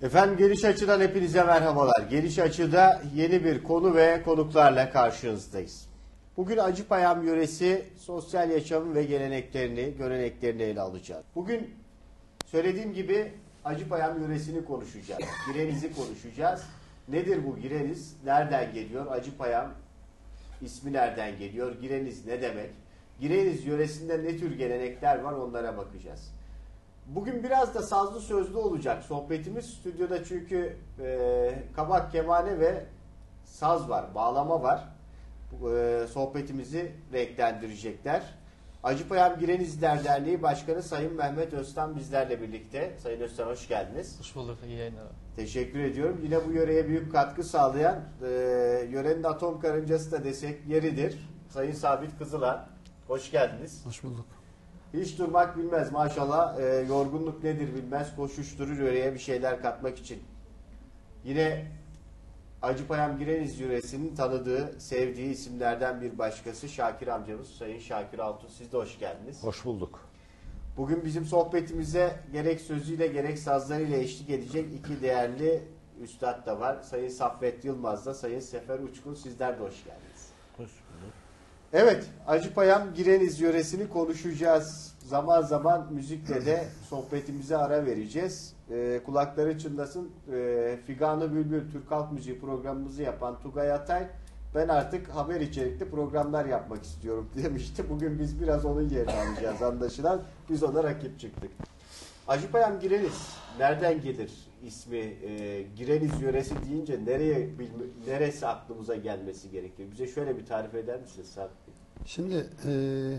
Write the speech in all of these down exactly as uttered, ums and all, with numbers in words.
Efendim Geniş Açı'dan hepinize merhabalar. Geniş Açı'da yeni bir konu ve konuklarla karşınızdayız. Bugün Acıpayam yöresi sosyal yaşamı ve geleneklerini, göreneklerini ele alacağız. Bugün söylediğim gibi Acıpayam yöresini konuşacağız. Gireniz'i konuşacağız. Nedir bu Gireniz? Nereden geliyor? Acıpayam ismi nereden geliyor? Gireniz ne demek? Gireniz yöresinde ne tür gelenekler var, onlara bakacağız. Bugün biraz da sazlı sözlü olacak sohbetimiz. Stüdyoda çünkü e, kabak, kemane ve saz var, bağlama var. E, sohbetimizi renklendirecekler. Acıpayam Girenizler Derneği Başkanı Sayın Mehmet Öztan bizlerle birlikte. Sayın Öztan, hoş geldiniz. Hoş bulduk, iyi yayınlar. Teşekkür ediyorum. Yine bu yöreye büyük katkı sağlayan e, yörenin atom karıncası da desek yeridir. Sayın Sabit Kızılan, hoş geldiniz. Hoş bulduk. Hiç durmak bilmez maşallah, e, yorgunluk nedir bilmez, koşuşturur yöreye bir şeyler katmak için. Yine Acıpayam Gireniz yöresinin tanıdığı, sevdiği isimlerden bir başkası Şakir amcamız Sayın Şakir Altun. Siz de hoş geldiniz. Hoş bulduk. Bugün bizim sohbetimize gerek sözüyle gerek sazlarıyla eşlik edecek iki değerli üstad da var. Sayın Saffet Yılmaz da Sayın Sefer Uçkun, sizler de hoş geldiniz. Hoş bulduk. Evet, Acıpayam Gireniz yöresini konuşacağız. Zaman zaman müzikle de sohbetimize ara vereceğiz. E, kulakları çınlasın, e, Figanı Bülbül Türk Halk Müziği programımızı yapan Tugay Atay, ben artık haber içerikli programlar yapmak istiyorum demişti. Bugün biz biraz onun yerini alacağız anlaşılan. Biz ona rakip çıktık. Acıpayam Gireniz nereden gelir ismi? E, Gireniz yöresi deyince nereye neresi aklımıza gelmesi gerekir? Bize şöyle bir tarif eder misiniz Sabit Bey? Şimdi e,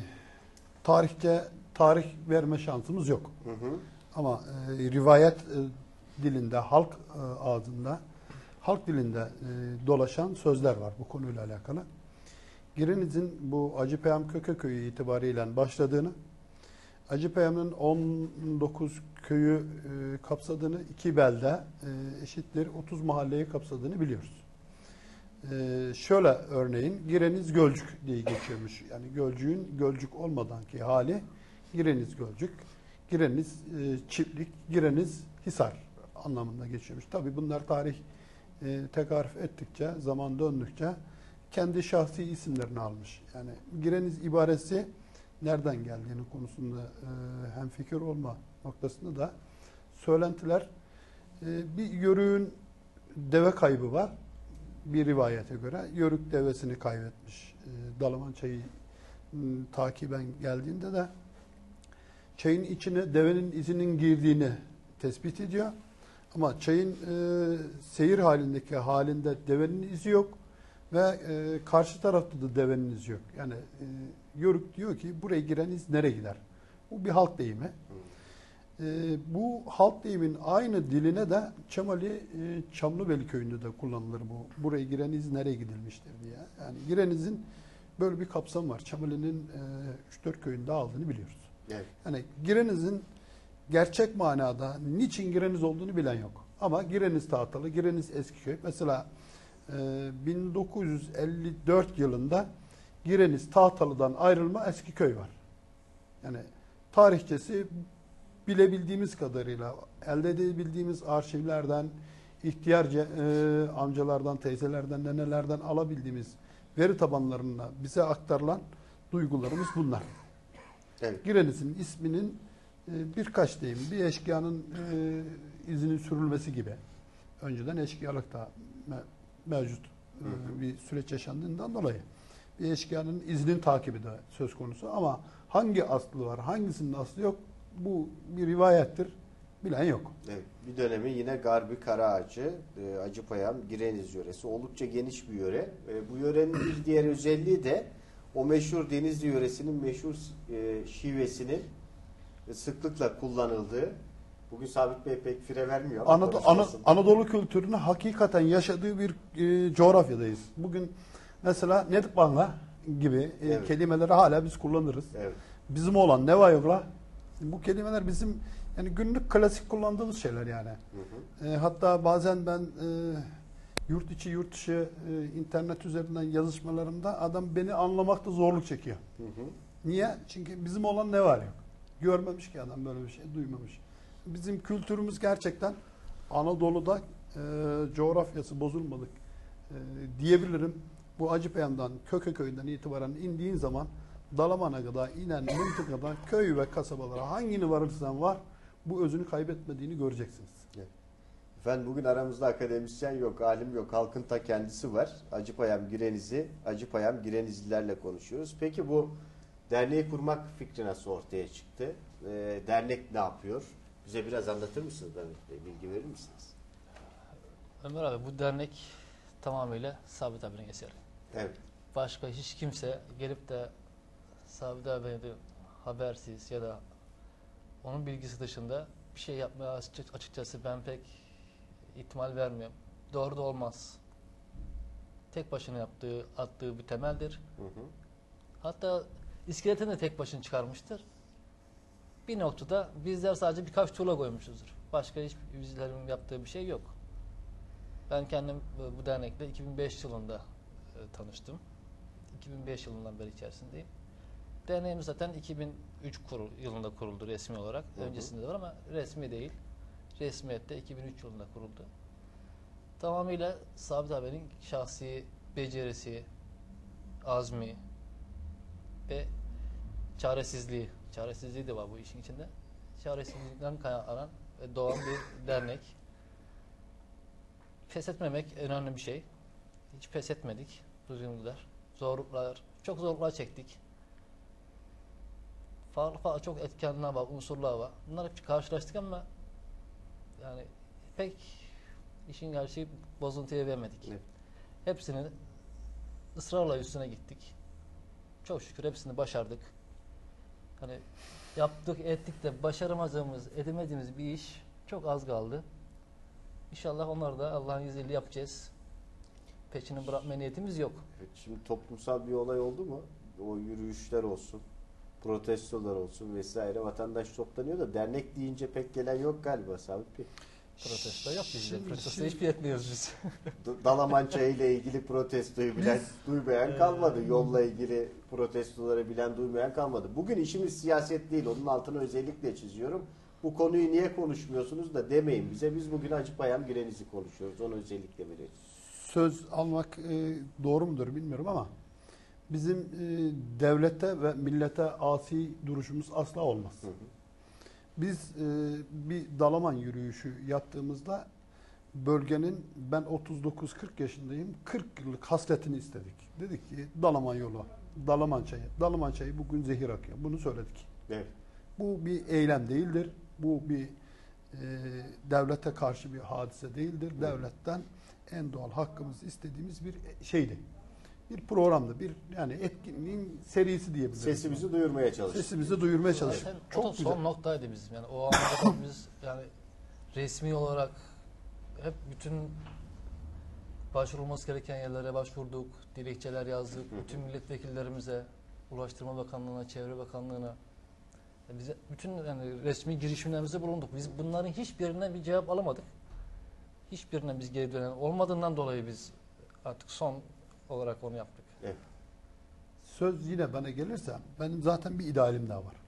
tarihte tarih verme şansımız yok. Hı hı. Ama e, rivayet e, dilinde, halk e, ağzında, halk dilinde e, dolaşan sözler var bu konuyla alakalı. Gireniz'in bu Acıpayam Kökeköy'ü itibariyle başladığını, Acıpayam'ın on dokuz köyü e, kapsadığını, iki belde e, eşittir otuz mahalleyi kapsadığını biliyoruz. E, şöyle örneğin Gireniz Gölcük diye geçiyormuş. Yani Gölcük'ün Gölcük olmadanki hali Gireniz Gölcük, Gireniz e, Çiftlik, Gireniz Hisar anlamında geçiyormuş. Tabii bunlar tarih e, tekarüf ettikçe, zaman döndükçe kendi şahsi isimlerini almış. Yani Gireniz ibaresi nereden geldiğini konusunda e, hemfikir olma noktasında da söylentiler, e, bir yörüğün deve kaybı var. Bir rivayete göre yörük devesini kaybetmiş. E, Dalaman çayı e, takiben geldiğinde de çayın içine devenin izinin girdiğini tespit ediyor. Ama çayın e, seyir halindeki halinde devenin izi yok ve e, karşı tarafta da devenin izi yok. Yani e, yörük diyor ki buraya giren iz nereye gider? Bu bir halk deyimi. E, bu halk deyimin aynı diline de Çamali e, Çamlıbeli köyünde de kullanılır bu. Buraya giren iz nereye gidilmiştir diye. Yani Gireniz'in böyle bir kapsamı var. Çamali'nin e, üç dört köyünde aldığını biliyoruz. Evet. Yani Gireniz'in gerçek manada niçin Gireniz olduğunu bilen yok. Ama Gireniz Tahtalı, Gireniz Eskiköy. Mesela e, bin dokuz yüz elli dört yılında Gireniz Tahtalı'dan ayrılma Eskiköy var. Yani tarihçesi bilebildiğimiz kadarıyla, elde edebildiğimiz arşivlerden, ihtiyar e, amcalardan, teyzelerden, nenelerden alabildiğimiz veri tabanlarına bize aktarılan duygularımız bunlar. Evet. Gireniz'in isminin e, birkaç deyim, bir eşkıyanın e, izinin sürülmesi gibi. Önceden eşkıyalık da me mevcut e, bir süreç yaşandığından dolayı bir eşkıyanın izinin takibi de söz konusu. Ama hangi aslı var, hangisinin aslı yok, bu bir rivayettir. Bilen yok. Evet, bir dönemi yine Garbi Karaağacı, e, Acıpayam Gireniz yöresi. Oldukça geniş bir yöre. E, bu yörenin bir diğer özelliği de o meşhur Denizli yöresinin meşhur e, şivesinin sıklıkla kullanıldığı. Bugün Sabit Bey pek fire vermiyor. Anadolu, Ana, Anadolu kültürünü hakikaten yaşadığı bir e, coğrafyadayız. Bugün mesela Nedbanla gibi e, evet. kelimeleri hala biz kullanırız. Evet. Bizim olan nevayogla, bu kelimeler bizim yani günlük klasik kullandığımız şeyler yani. Hı hı. E, hatta bazen ben e, yurt içi yurt dışı e, internet üzerinden yazışmalarımda adam beni anlamakta zorluk çekiyor. Hı hı. Niye? Çünkü bizim olan ne var yok. Görmemiş ki adam böyle bir şey, duymamış. Bizim kültürümüz gerçekten Anadolu'da e, coğrafyası bozulmadık e, diyebilirim. Bu Acıpayam'dan, Kökeköy'den itibaren indiğin zaman Dalaman'a kadar inen mıntıkada köy ve kasabalara hangini varırsan var bu özünü kaybetmediğini göreceksiniz. Evet. Efendim bugün aramızda akademisyen yok, alim yok, halkın ta kendisi var. Acıpayam Girenizi, Acıpayam Girenizlilerle konuşuyoruz. Peki bu derneği kurmak fikri nasıl ortaya çıktı? Ee, dernek ne yapıyor? Bize biraz anlatır mısınız Mehmet Bey? Bilgi verir misiniz? Ömer abi bu dernek tamamıyla Sabit abinin eseri. Evet. Başka hiç kimse gelip de Sabit abiye habersiz ya da onun bilgisi dışında bir şey yapmaya açıkçası ben pek ihtimal vermiyorum. Doğru da olmaz. Tek başına yaptığı, attığı bir temeldir. Hı hı. Hatta iskeletini de tek başına çıkarmıştır. Bir noktada bizler sadece birkaç tuğla koymuşuzdur. Başka hiç bizlerin yaptığı bir şey yok. Ben kendim bu dernekle iki bin beş yılında e, tanıştım. iki bin beş yılından beri içerisindeyim. Derneğimiz zaten iki bin üç kurul, yılında kuruldu resmi olarak. Hı hı. Öncesinde de var ama resmi değil. Resmiyette iki bin üç yılında kuruldu. Tamamıyla Sabit abinin şahsi becerisi, azmi ve çaresizliği. Çaresizliği de var bu işin içinde. Çaresizlikten kaynaklanan ve doğan bir dernek. Pes etmemek önemli bir şey. Hiç pes etmedik bu yıllar. Zorluklar, çok zorluklar çektik. Farklı farklı çok etkenler var, unsurlar var. Bunlar hep karşılaştık ama yani pek işin gerçeği bozuntuya vermedik. Evet. Hepsini ısrarla üstüne gittik. Çok şükür hepsini başardık. Hani yaptık, ettik de başaramadığımız, edemediğimiz bir iş çok az kaldı. İnşallah onları da Allah'ın izniyle yapacağız. Peşini bırakma niyetimiz yok. Evet, şimdi toplumsal bir olay oldu mu? O yürüyüşler olsun, protestolar olsun vesaire, vatandaş toplanıyor da dernek deyince pek gelen yok galiba Sabit Bey. Protesto yok bizde. Şimdi- Protesto şimdi- hiçbir etmiyoruz biz. D- Dalaman Çayı ile ilgili protestoyu bilen, duymayan kalmadı. Yolla ilgili protestoları bilen, duymayan kalmadı. Bugün işimiz siyaset değil. Onun altını özellikle çiziyorum. Bu konuyu niye konuşmuyorsunuz da demeyin bize. Biz bugün Acıpayam Gireniz'i konuşuyoruz. Onu özellikle verelim. Söz almak e, doğru mudur bilmiyorum ama bizim e, devlete ve millete asi duruşumuz asla olmaz. Hı hı. Biz e, bir Dalaman yürüyüşü yaptığımızda bölgenin, ben otuz dokuz kırk yaşındayım, kırk yıllık hasretini istedik. Dedik ki Dalaman yolu, Dalaman çayı, Dalaman çayı bugün zehir akıyor. Bunu söyledik. Evet. Bu bir eylem değildir. Bu bir e, devlete karşı bir hadise değildir. Devletten en doğal hakkımızı istediğimiz bir şeydi. Bir programdı. Bir yani etkinliğin serisi diyebiliriz. Sesimizi duyurmaya çalıştık. Sesimizi duyurmaya çalıştık. Zaten o Çok da güzel. son noktaydı bizim. Yani o ana kadar biz yani resmi olarak hep bütün başvurulması gereken yerlere başvurduk. Dilekçeler yazdık. Bütün milletvekillerimize, Ulaştırma Bakanlığı'na, Çevre Bakanlığı'na yani bize bütün yani resmi girişimlerimizde bulunduk. Biz bunların hiçbirinden bir cevap alamadık. Hiçbirinden biz geri dönen olmadığından dolayı biz artık son olarak onu yaptık. Evet. Söz yine bana gelirse benim zaten bir idealim daha var.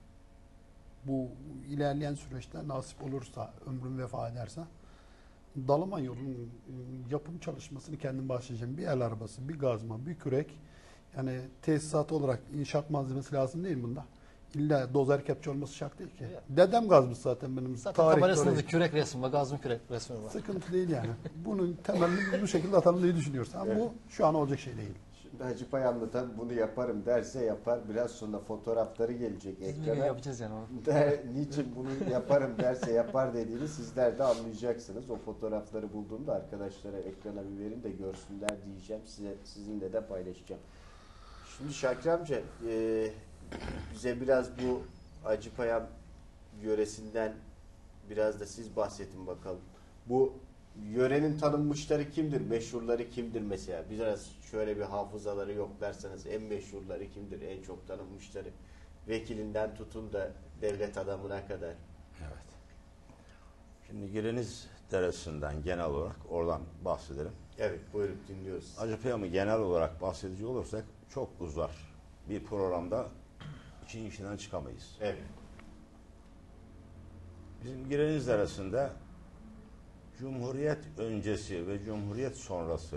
Bu ilerleyen süreçte nasip olursa, ömrüm vefa ederse Dalaman yolunun e, yapım çalışmasını kendim başlayacağım. Bir el arabası, bir gazma, bir kürek. Yani tesisat olarak inşaat malzemesi lazım değil bunda. İlla dozer kepçe olması şart değil ki. Ya. Dedem gazmış zaten benim. Zaten tarihte tabelasında orayı. da kürek resmi var, gazın kürek resmi var. Sıkıntı değil yani. Bunun temelini biz bu şekilde atalım diye düşünüyoruz. Ama Evet. bu şu an olacak şey değil. Şimdi Hacıpayamlı tabii bunu yaparım derse yapar. Biraz sonra fotoğrafları gelecek Biz bir gün ekrana. yapacağız yani onu. Der, niçin bunu yaparım derse yapar dediğini sizler de anlayacaksınız. O fotoğrafları bulduğumda arkadaşlara ekrana bir verin de görsünler diyeceğim. Size, sizinle de paylaşacağım. Şimdi Şakir amca e, bize biraz bu Acıpayam yöresinden biraz da siz bahsedin bakalım. Bu yörenin tanınmışları kimdir? Meşhurları kimdir mesela? Biraz şöyle bir hafızaları yok derseniz en meşhurları kimdir? En çok tanınmışları. Vekilinden tutun da devlet adamına kadar. Evet. Şimdi Gireniz Deresi'nden genel olarak oradan bahsedelim. Evet, buyurun dinliyoruz. Acıpayam'ı genel olarak bahsedici olursak çok uzar. Bir programda için içinden çıkamayız. Evet. Bizim Gireniz Deresi'nde Cumhuriyet öncesi ve Cumhuriyet sonrası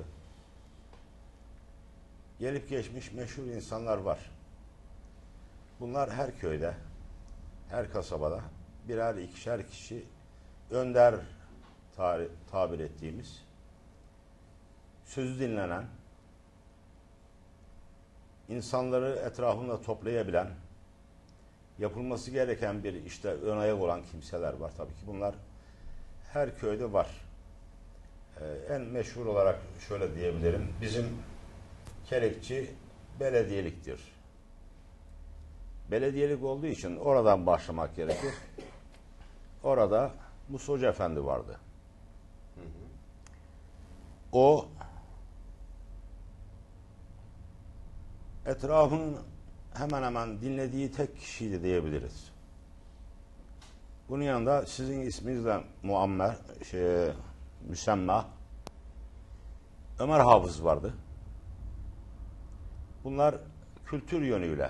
gelip geçmiş meşhur insanlar var. Bunlar her köyde, her kasabada birer ikişer kişi önder tar- tabir ettiğimiz, sözü dinlenen, insanları etrafında toplayabilen, yapılması gereken bir işte ön ayak olan kimseler var. Tabii ki bunlar her köyde var. Ee, en meşhur olarak şöyle diyebilirim. Bizim Kerekçi belediyeliktir. Belediyelik olduğu için oradan başlamak gerekir. Orada Musa Hoca Efendi vardı. O etrafın hemen hemen dinlediği tek kişiydi diyebiliriz. Bunun yanında sizin isminizle muammer, şey, müsemma Ömer Hafız vardı. Bunlar kültür yönüyle.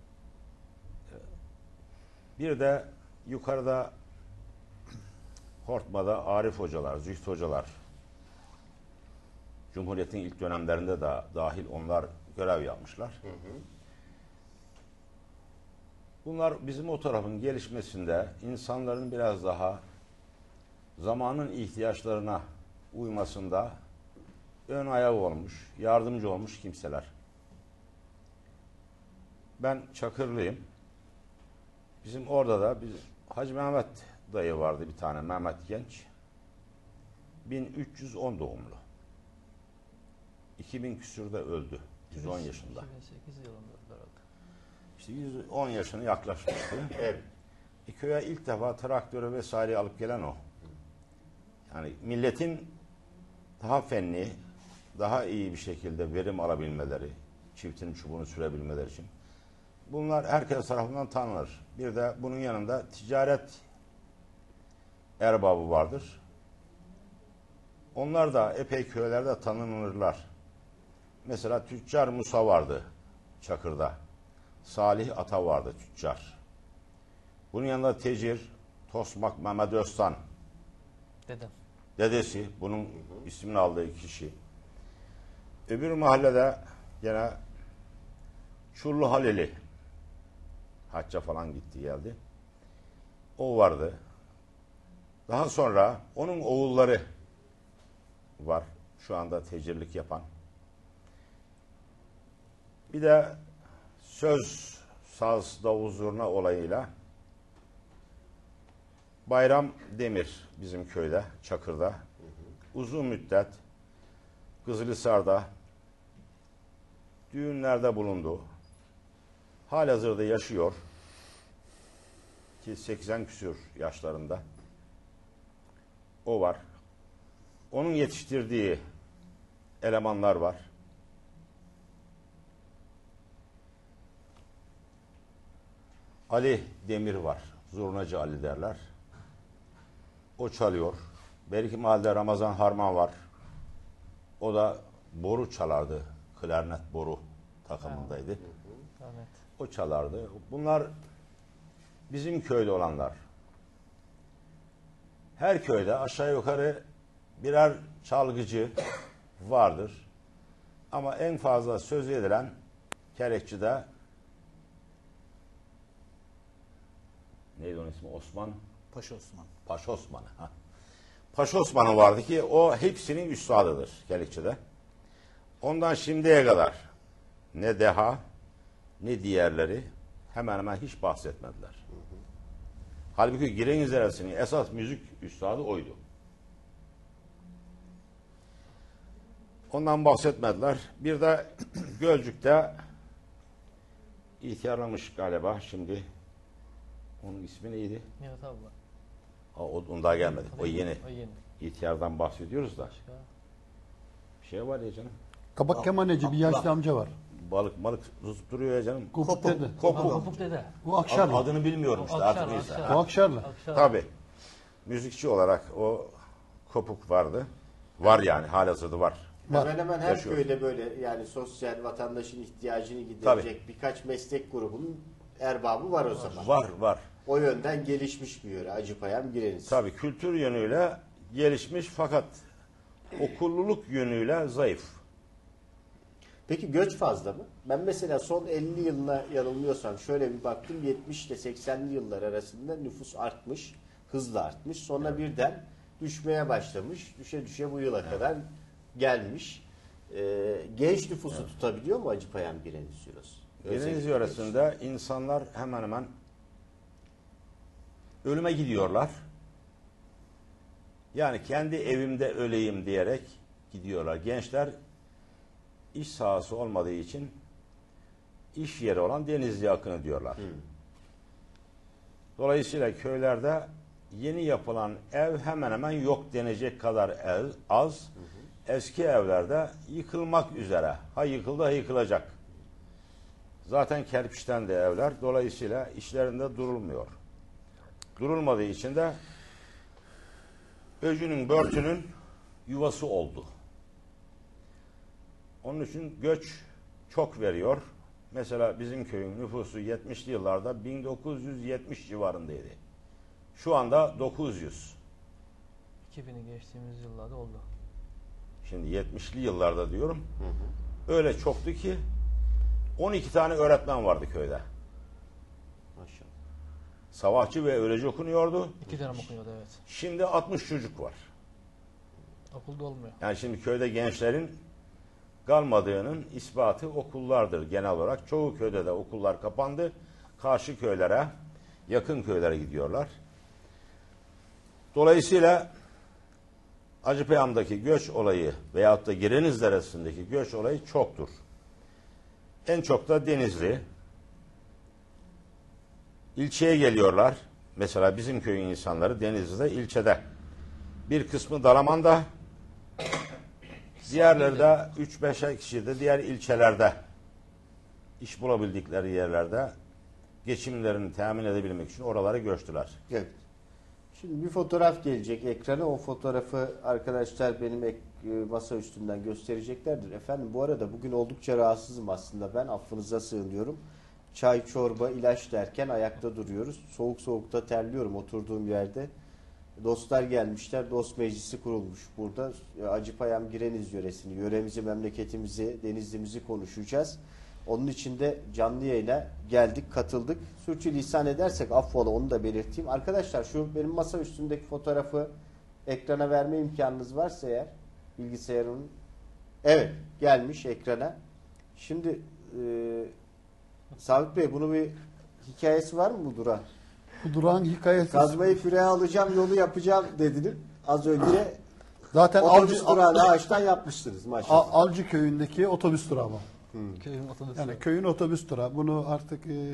Bir de yukarıda Hortma'da Arif hocalar, Züht hocalar, Cumhuriyet'in ilk dönemlerinde de dahil onlar görev yapmışlar. Hı hı. Bunlar bizim o tarafın gelişmesinde insanların biraz daha zamanın ihtiyaçlarına uymasında ön ayak olmuş, yardımcı olmuş kimseler. Ben Çakırlıyım. Bizim orada da biz, Hacı Mehmet dayı vardı bir tane, Mehmet Genç. bin üç yüz on doğumlu. iki bin küsürde öldü. yüz on yaşında. iki bin sekiz yılında herhalde. İşte yüz on yaşını yaklaşmıştı. Evet. E, köye ilk defa traktörü vesaire alıp gelen o. Yani milletin daha fenli, daha iyi bir şekilde verim alabilmeleri, çiftin çubuğunu sürebilmeleri için. Bunlar herkes tarafından tanınır. Bir de bunun yanında ticaret erbabı vardır. Onlar da epey köylerde tanınırlar. Mesela tüccar Musa vardı Çakır'da. Salih Ata vardı tüccar. Bunun yanında tecir Tosmak Mehmet Öztan. Dedem. Dedesi, bunun ismini aldığı kişi. Öbür mahallede gene Çurlu Halili. Hacca falan gitti geldi. O vardı. Daha sonra onun oğulları var. Şu anda tecirlik yapan. Bir de söz, saz, davul, zurna olayıyla Bayram Demir bizim köyde, Çakır'da. Uzun müddet Kızılhisar'da düğünlerde bulundu. Halihazırda yaşıyor. Ki seksen küsur yaşlarında. O var. Onun yetiştirdiği elemanlar var. Ali Demir var. Zurnacı Ali derler. O çalıyor. Belki mahallede Ramazan Harman var. O da boru çalardı. Klarnet boru takımındaydı. Evet. O çalardı. Bunlar bizim köyde olanlar. Her köyde aşağı yukarı birer çalgıcı vardır. Ama en fazla söz edilen Kerekçi'de neydi onun ismi? Osman? Paşa Osman. Paşa Osman'ı. Ha. Paşa Osman'ı vardı ki o hepsinin üstadıdır Kerekçi'de. Ondan şimdiye kadar ne deha ne diğerleri hemen hemen hiç bahsetmediler. Hı hı. Halbuki Gireniz Deresi'nin esas müzik üstadı oydu. Ondan bahsetmediler. Bir de Gölcük'te ihtiyarlamış galiba şimdi. Onun ismi neydi? Nihat abla. O, o daha gelmedi. O yeni. O yeni. İhtiyardan bahsediyoruz da. Başka? Bir şey var ya canım. Kabak kemaneci bir yaşlı amca var. Balık balık tutup duruyor ya canım. Kopuk dede. Kopuk. Kopuk dede. Bu Akşarlı. Adını bilmiyorum işte Akşar, artık neyse. Akşar. O Akşarlı. Akşar. Tabii. Müzikçi olarak o Kopuk vardı. Var yani halihazırda var. Var. Hemen hemen her Yaşıyor. köyde böyle yani sosyal vatandaşın ihtiyacını giderecek birkaç meslek grubunun erbabı var o zaman. Var var. O yönden gelişmiş bir yöre Acıpayam Gireniz. Tabii kültür yönüyle gelişmiş fakat okulluluk yönüyle zayıf. Peki göç fazla mı? Ben mesela son elli yılına yanılmıyorsam şöyle bir baktım, yetmiş ile seksenli yıllar arasında nüfus artmış, hızla artmış. Sonra birden düşmeye başlamış. Düşe düşe bu yıla kadar gelmiş. Ee, genç nüfusu tutabiliyor mu Acıpayam Gireniz Yöresi? Gireniz yöresinde insanlar hemen hemen ölüme gidiyorlar. Yani kendi evimde öleyim diyerek gidiyorlar. Gençler iş sahası olmadığı için iş yeri olan Denizli'ye akın ediyorlar. Hmm. Dolayısıyla köylerde yeni yapılan ev hemen hemen yok denecek kadar ev az. Hı hı. Eski evlerde yıkılmak üzere. Ha yıkıldı ha yıkılacak. Zaten kerpiçten de evler. Dolayısıyla işlerinde durulmuyor. Durulmadığı için de öcünün börtünün yuvası oldu. Onun için göç çok veriyor. Mesela bizim köyün nüfusu yetmişli yıllarda bin dokuz yüz yetmiş civarındaydı. Şu anda dokuz yüz. iki bini geçtiğimiz yıllarda oldu. Şimdi yetmişli yıllarda diyorum. Hı hı. Öyle çoktu ki on iki tane öğretmen vardı köyde. Maşallah. Sabahçı ve öğleci okunuyordu. İki dönem okunuyordu, evet. Şimdi altmış çocuk var. Okulda olmuyor. Yani şimdi köyde gençlerin kalmadığının ispatı okullardır genel olarak. Çoğu köyde de okullar kapandı. Karşı köylere, yakın köylere gidiyorlar. Dolayısıyla Acıpayam'daki göç olayı veyahut da Gireniz Deresi'ndeki göç olayı çoktur. En çok da Denizli. İlçeye geliyorlar. Mesela bizim köyün insanları Denizli'de, ilçede. Bir kısmı Dalaman'da, diğerleri de üç beşer kişi de diğer ilçelerde iş bulabildikleri yerlerde geçimlerini temin edebilmek için oralara göçtüler. Evet. Şimdi bir fotoğraf gelecek ekrana. O fotoğrafı arkadaşlar benim ek, masa üstünden göstereceklerdir. Efendim bu arada bugün oldukça rahatsızım aslında ben. Affınıza sığınıyorum. Çay, çorba, ilaç derken ayakta duruyoruz. Soğuk soğukta terliyorum oturduğum yerde. Dostlar gelmişler. Dost meclisi kurulmuş burada. Acıpayam Gireniz yöresini, yöremizi, memleketimizi, denizlimizi konuşacağız. Onun için de canlı yayına geldik, katıldık. Sürçülisan edersek affola, onu da belirteyim. Arkadaşlar şu benim masa üstündeki fotoğrafı ekrana verme imkanınız varsa eğer, bilgisayarın, evet gelmiş ekrana. Şimdi e, Sabit Bey, bunun bir hikayesi var mı bu durağın? Bu durağın hikayesi. Kazmayı küreğe alacağım, yolu yapacağım dediniz. Az önce zaten otobüs Alcı, durağını ağaçtan yapmıştınız maşallah. Alcı köyündeki otobüs durağı bu. Hmm. Köyün otobüs Yani durağı. köyün otobüs durağı. Bunu artık e,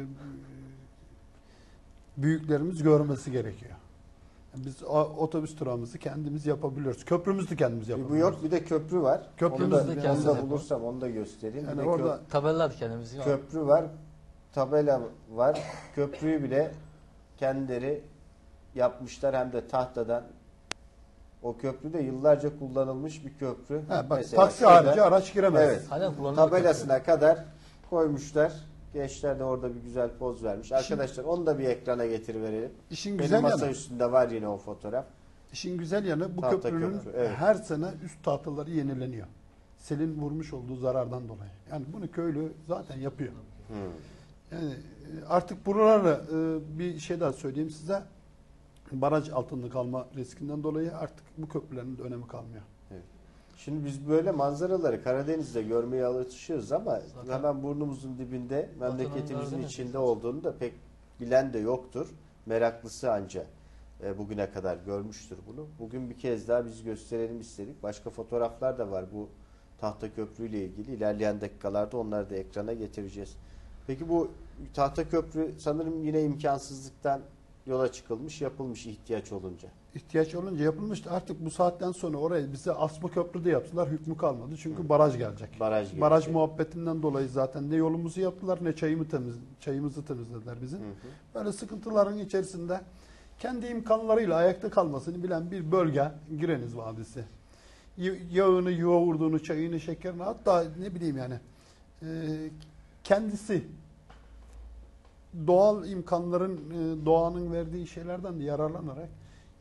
büyüklerimiz görmesi gerekiyor. Biz o, otobüs durağımızı kendimiz yapabiliyoruz. Köprümüzü de kendimiz Bir bu yapabiliyoruz. yok, bir de köprü var. Köprümüz onu da, de onu kendimiz da yapalım. bulursam onu da göstereyim. Yani Bir de orada kö- Tabelalar kendimiz. köprü var, tabela var. Köprüyü bile kendileri yapmışlar, hem de tahtadan. O köprü de yıllarca kullanılmış bir köprü. He, bak, Mesela taksi şurada- harici araç giremez. Evet. Halen kullanılan Tabelasına kadar koymuşlar. Gençler de orada bir güzel poz vermiş. Arkadaşlar onu da bir ekrana getiriverelim. İşin Benim güzel masa yanı, üstünde var yine o fotoğraf. işin güzel yanı bu Tahta köprünün köprü, evet. her sene üst tahtaları yenileniyor. Selin vurmuş olduğu zarardan dolayı. Yani bunu köylü zaten yapıyor. Hmm. Yani e, artık buraları e, bir şey daha söyleyeyim size. Baraj altında kalma riskinden dolayı artık bu köprülerin de önemi kalmıyor. Şimdi biz böyle manzaraları Karadeniz'de görmeye alışıyoruz ama Zaten hemen burnumuzun dibinde memleketimizin Karadeniz içinde esas. olduğunu da pek bilen de yoktur. Meraklısı anca e, bugüne kadar görmüştür bunu. Bugün bir kez daha biz gösterelim istedik. Başka fotoğraflar da var bu tahta köprü ile ilgili. İlerleyen dakikalarda onları da ekrana getireceğiz. Peki bu tahta köprü sanırım yine imkansızlıktan yola çıkılmış, yapılmış ihtiyaç olunca. İhtiyaç olunca yapılmıştı. Artık bu saatten sonra oraya bize asma köprü de yaptılar. Hükmü kalmadı. Çünkü baraj gelecek. Baraj gelecek. Baraj muhabbetinden dolayı zaten ne yolumuzu yaptılar ne çayımı temiz, çayımızı temizlediler bizim. Hı hı. Böyle sıkıntıların içerisinde kendi imkanlarıyla ayakta kalmasını bilen bir bölge Gireniz Vadisi. Y- Yağını, yoğurdunu, çayını, şekerini, hatta ne bileyim yani e, kendisi doğal imkanların, e, doğanın verdiği şeylerden de yararlanarak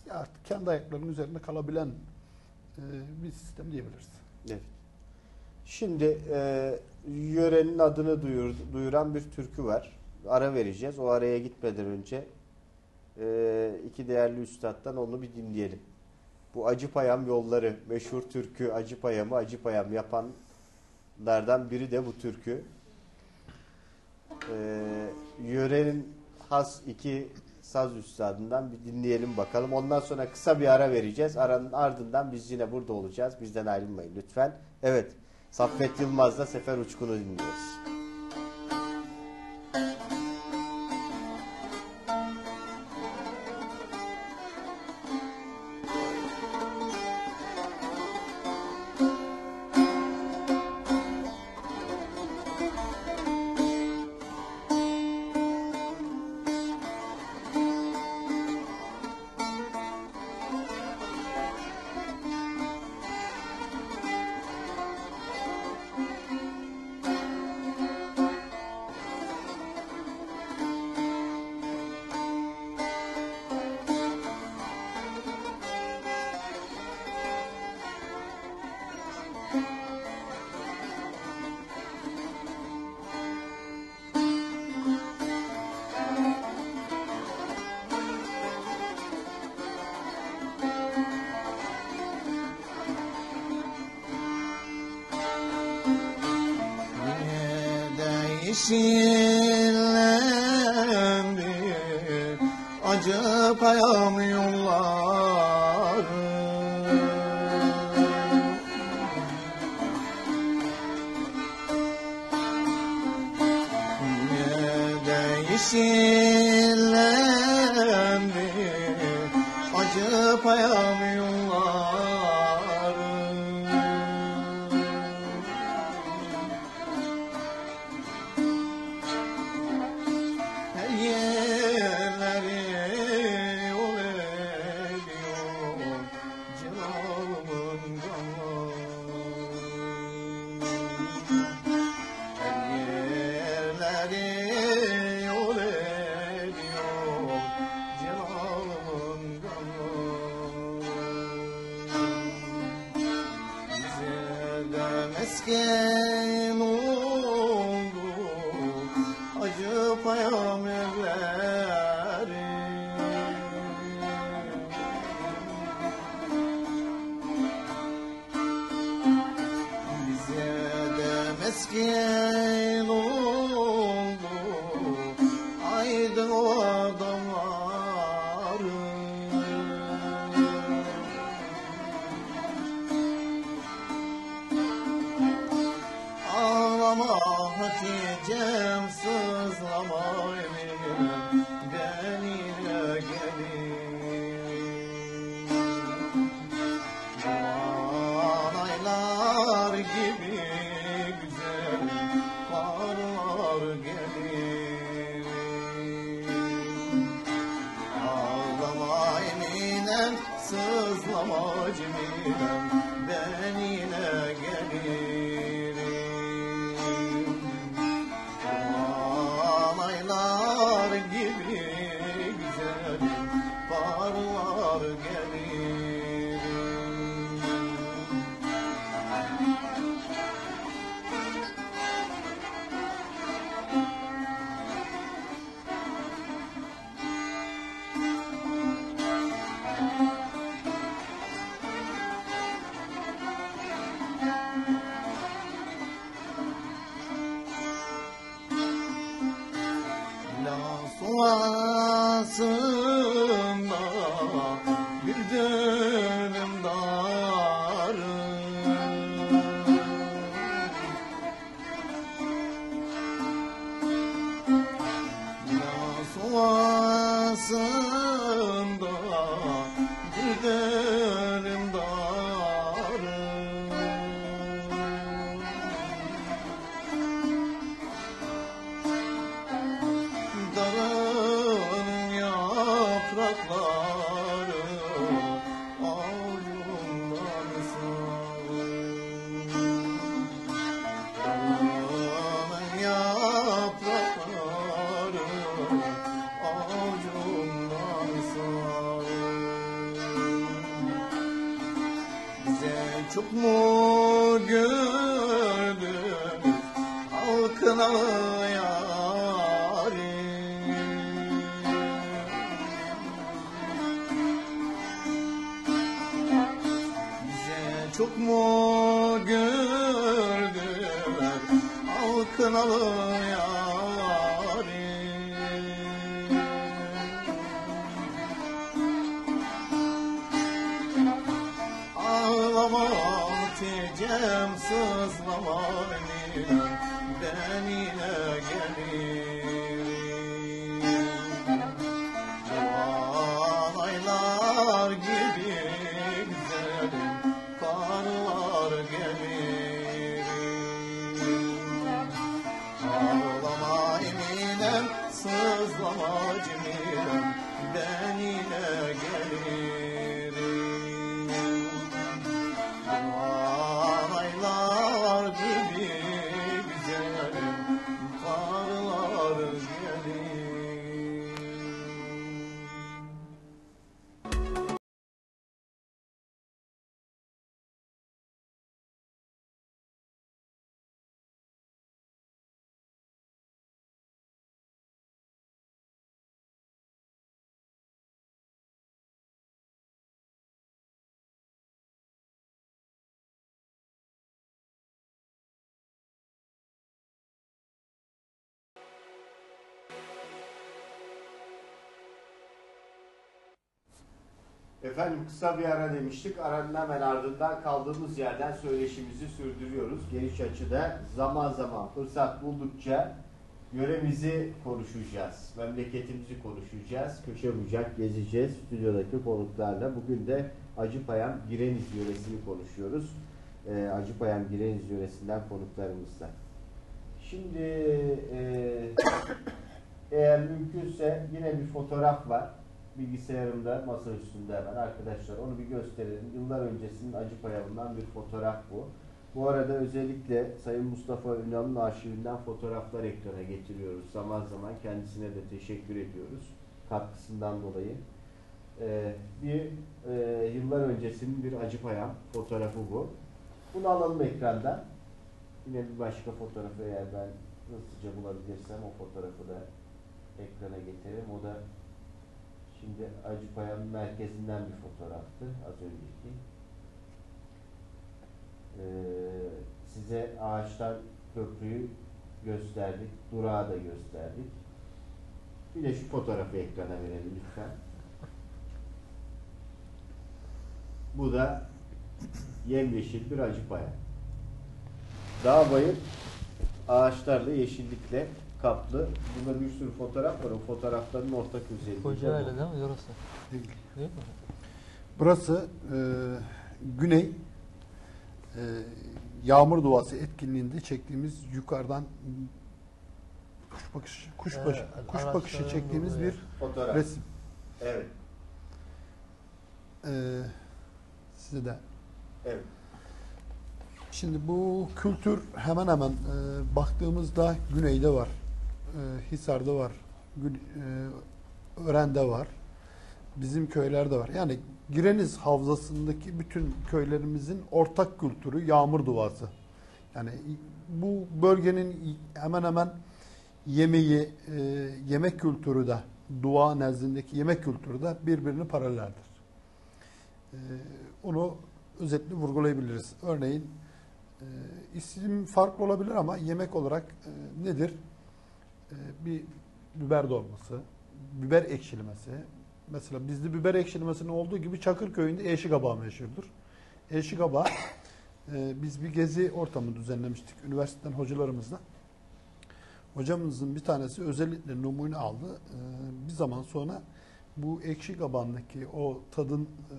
artık kendi ayaklarının üzerinde kalabilen e, bir sistem diyebiliriz. Evet. Şimdi e, yörenin adını duyur, duyuran bir türkü var. Ara vereceğiz. O araya gitmeden önce e, iki değerli üstaddan onu bir dinleyelim. Bu Acıpayam yolları, meşhur türkü Acıpayam'ı Acıpayam yapanlardan biri de bu türkü. E, yörenin has iki saz üstadından bir dinleyelim bakalım. Ondan sonra kısa bir ara vereceğiz. Aranın ardından biz yine burada olacağız. Bizden ayrılmayın lütfen. Evet. Saffet Yılmaz'la Sefer Uçkun'u dinliyoruz. Yeşillendi Acıpayam yolları, Yerde yeşillendi Acıpayam yolları. Mesken oldu Acıpayam evleri, bize de mesken oldu aydın o adamlar. Ağlama Hatice'm, sızlama eminim, benimle gelin. Duman aylar gibi güzel parlar gelin. Ağlama eminem, sızlama cemilem, benimle gelin. Aylar gibi güzel parlar gelir. Suasında bir dönüm darı, suasında bir dönüm darı. Darın yaprakları avucumdan sarı. Darın yaprakları avucumdan sarı. çok mu gördünüz halkın yâri? Bize çok mu gördüler halkın yâri? Ağlama tecem sızlama eline ben yine gelirim. Civan aylar gibi güzelim karlar gelirim. Ağlama eminem sızlama cemilem ben yine gelirim. Aylar gibi güzelim karlar gelir. Efendim kısa bir ara demiştik. Aranın hemen ardından kaldığımız yerden söyleşimizi sürdürüyoruz. Geniş açıda zaman zaman fırsat buldukça yöremizi konuşacağız. Memleketimizi konuşacağız. Köşe bucak gezeceğiz stüdyodaki konuklarla. Bugün de Acıpayam Gireniz yöresini konuşuyoruz. Ee, Acıpayam Gireniz yöresinden konuklarımızla. Şimdi e, eğer mümkünse yine bir fotoğraf var. Bilgisayarımda, masa üstünde hemen arkadaşlar. Onu bir gösterelim. Yıllar öncesinin Acıpayam'ından bir fotoğraf bu. Bu arada özellikle Sayın Mustafa Ünal'ın arşivinden fotoğraflar ekrana getiriyoruz. Zaman zaman kendisine de teşekkür ediyoruz. Katkısından dolayı. Ee, bir e, yıllar öncesinin bir Acıpayam fotoğrafı bu. Bunu alalım ekrandan. Yine bir başka fotoğrafı eğer ben hızlıca bulabilirsem o fotoğrafı da ekrana getiririm. O da şimdi Acıpayam merkezinden bir fotoğraftı az önceki. Ee, size ağaçtan köprüyü gösterdik, durağı da gösterdik. Bir de şu fotoğrafı ekrana verelim lütfen. Bu da yemyeşil bir Acıpayam. Dağ bayır ağaçlarla, yeşillikle kaplı. Burada bir sürü fotoğraf var. O fotoğrafların ortak özelliği. Kocaeli değil mi? Yorası. Değil. Değil mi? Burası e, güney e, yağmur duası etkinliğinde çektiğimiz yukarıdan kuş bakışı kuş başı, Evet, kuş araçların bakışı çektiğimiz olduğu bir yer. Fotoğraf. resim. Evet. E, size de. Evet. Şimdi bu kültür hemen hemen e, baktığımızda güneyde var, e, Hisar'da var, Gül, e, Ören'de var, bizim köylerde var. Yani Gireniz Havzası'ndaki bütün köylerimizin ortak kültürü yağmur duası. Yani bu bölgenin hemen hemen yemeği, e, yemek kültürü de, dua nezdindeki yemek kültürü de birbirini paraleldir. E, onu özetle vurgulayabiliriz. Örneğin e, isim farklı olabilir ama yemek olarak e, nedir? E, bir biber dolması, biber ekşilemesi. Mesela bizde biber ekşilemesinin olduğu gibi Çakırköy'ünde eşi kabağı meşhurdur. Eşi kabağı e, biz bir gezi ortamı düzenlemiştik üniversiteden hocalarımızla. Hocamızın bir tanesi özellikle numune aldı. E, bir zaman sonra bu ekşi kabağındaki o tadın e,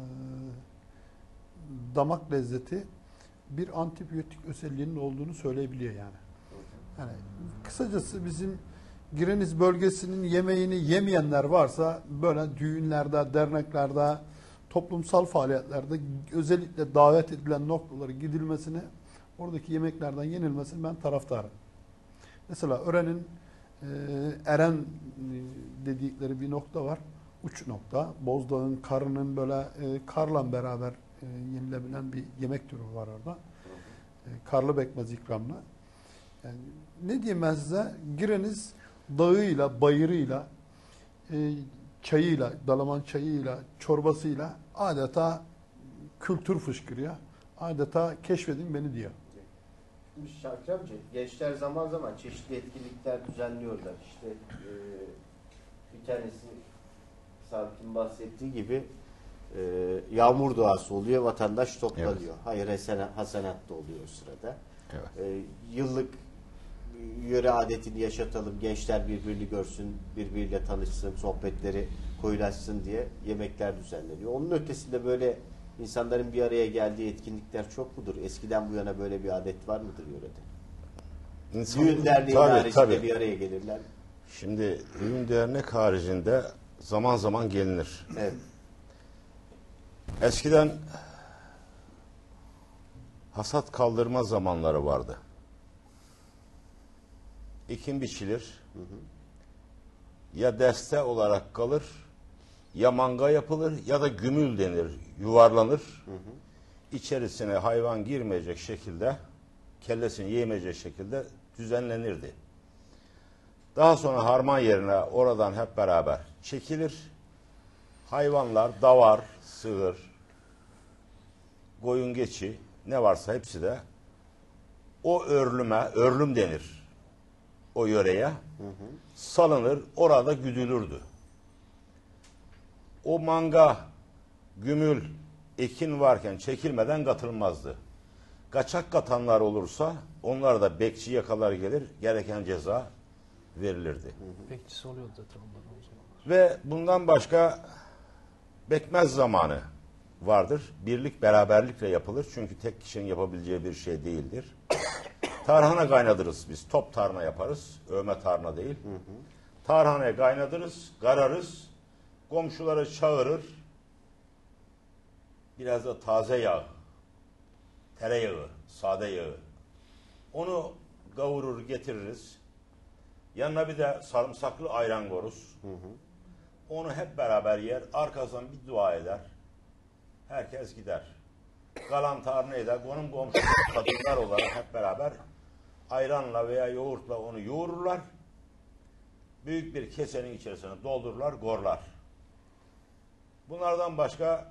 damak lezzeti bir antibiyotik özelliğinin olduğunu söyleyebiliyor yani. Yani kısacası bizim Gireniz bölgesinin yemeğini yemeyenler varsa böyle düğünlerde, derneklerde, toplumsal faaliyetlerde özellikle davet edilen noktalara gidilmesini, oradaki yemeklerden yenilmesini ben taraftarım. Mesela Ören'in e, Eren dedikleri bir nokta var. Uç nokta. Bozdağ'ın karının böyle e, karla beraber e, yenilebilen bir yemek türü var orada. E, karlı bekmez ikramlı. Yani ne diyeyim ben size? Gireniz dağıyla, bayırıyla, e, çayıyla, Dalaman çayıyla, çorbasıyla adeta kültür fışkırıyor. Adeta keşfedin beni diyor. Şimdi Şakir amca, gençler zaman zaman çeşitli etkinlikler düzenliyorlar. İşte e, bir tanesi Sabit'in bahsettiği gibi e, yağmur duası oluyor, vatandaş toplanıyor. Evet. Hayır hasenat, hasenat da oluyor o sırada. Evet. E, yıllık yöre adetini yaşatalım, gençler birbirini görsün, birbiriyle tanışsın, sohbetleri koyulaşsın diye yemekler düzenleniyor. Onun ötesinde böyle insanların bir araya geldiği etkinlikler çok mudur? Eskiden bu yana böyle bir adet var mıdır yörede? İnsan, Düğün derneği tabii, haricinde tabii. bir araya gelirler. Şimdi düğün dernek haricinde zaman zaman gelinir. Evet. Eskiden hasat kaldırma zamanları vardı. Ekim biçilir. Hı hı. Ya deste olarak kalır, ya manga yapılır ya da gümül denir, yuvarlanır. Hı hı. İçerisine hayvan girmeyecek şekilde, kellesini yiyemeyecek şekilde düzenlenirdi. Daha sonra harman yerine oradan hep beraber çekilir. Hayvanlar, davar, sığır, koyun geçi ne varsa hepsi de o örlüme, örlüm denir o yöreye, hı hı. salınır, orada güdülürdü. O manga, gümül, ekin varken çekilmeden katılmazdı. Kaçak katanlar olursa onlar da bekçi yakalar gelir, gereken ceza verilirdi. Bekçisi oluyordu zaten onların o zamanlar. Ve bundan başka bekmez zamanı vardır. Birlik beraberlikle yapılır. Çünkü tek kişinin yapabileceği bir şey değildir. Tarhana kaynatırız biz. Top tarhana yaparız. Övme tarhana değil. Hı hı. Tarhanayı kaynatırız, kararız. Komşuları çağırır. Biraz da taze yağ, tereyağı, sade yağı. Onu kavurur getiririz. Yanına bir de sarımsaklı ayran koruz. Hı hı. Onu hep beraber yer. Arkasından bir dua eder. Herkes gider. Kalan tarhanayı da konum komşu kadınlar olarak hep beraber ayranla veya yoğurtla onu yoğururlar. Büyük bir kesenin içerisine doldururlar, gorlar. Bunlardan başka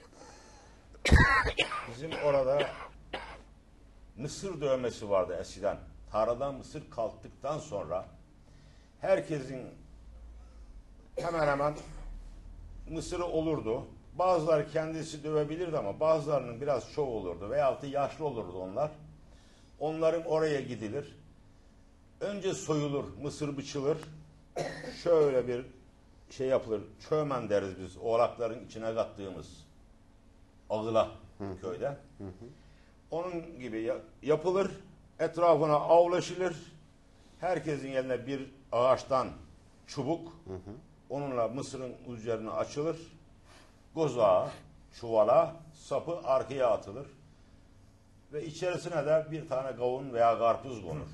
bizim orada mısır dövmesi vardı eskiden. Tarladan mısır kalktıktan sonra herkesin hemen hemen mısırı olurdu. Bazıları kendisi dövebilirdi ama bazılarının biraz şov olurdu veyahut da yaşlı olurdu onlar. Onların oraya gidilir. Önce soyulur, mısır biçilir. Şöyle bir şey yapılır. Çömen deriz biz. Oğlakların içine kattığımız ağıla köyde. Hı hı. Onun gibi yapılır. Etrafına avlaşılır. Herkesin eline bir ağaçtan çubuk. Hı hı. Onunla mısırın üzerine açılır. Gozağa, çuvala, sapı arkaya atılır. Ve içerisine de bir tane kavun veya karpuz konur.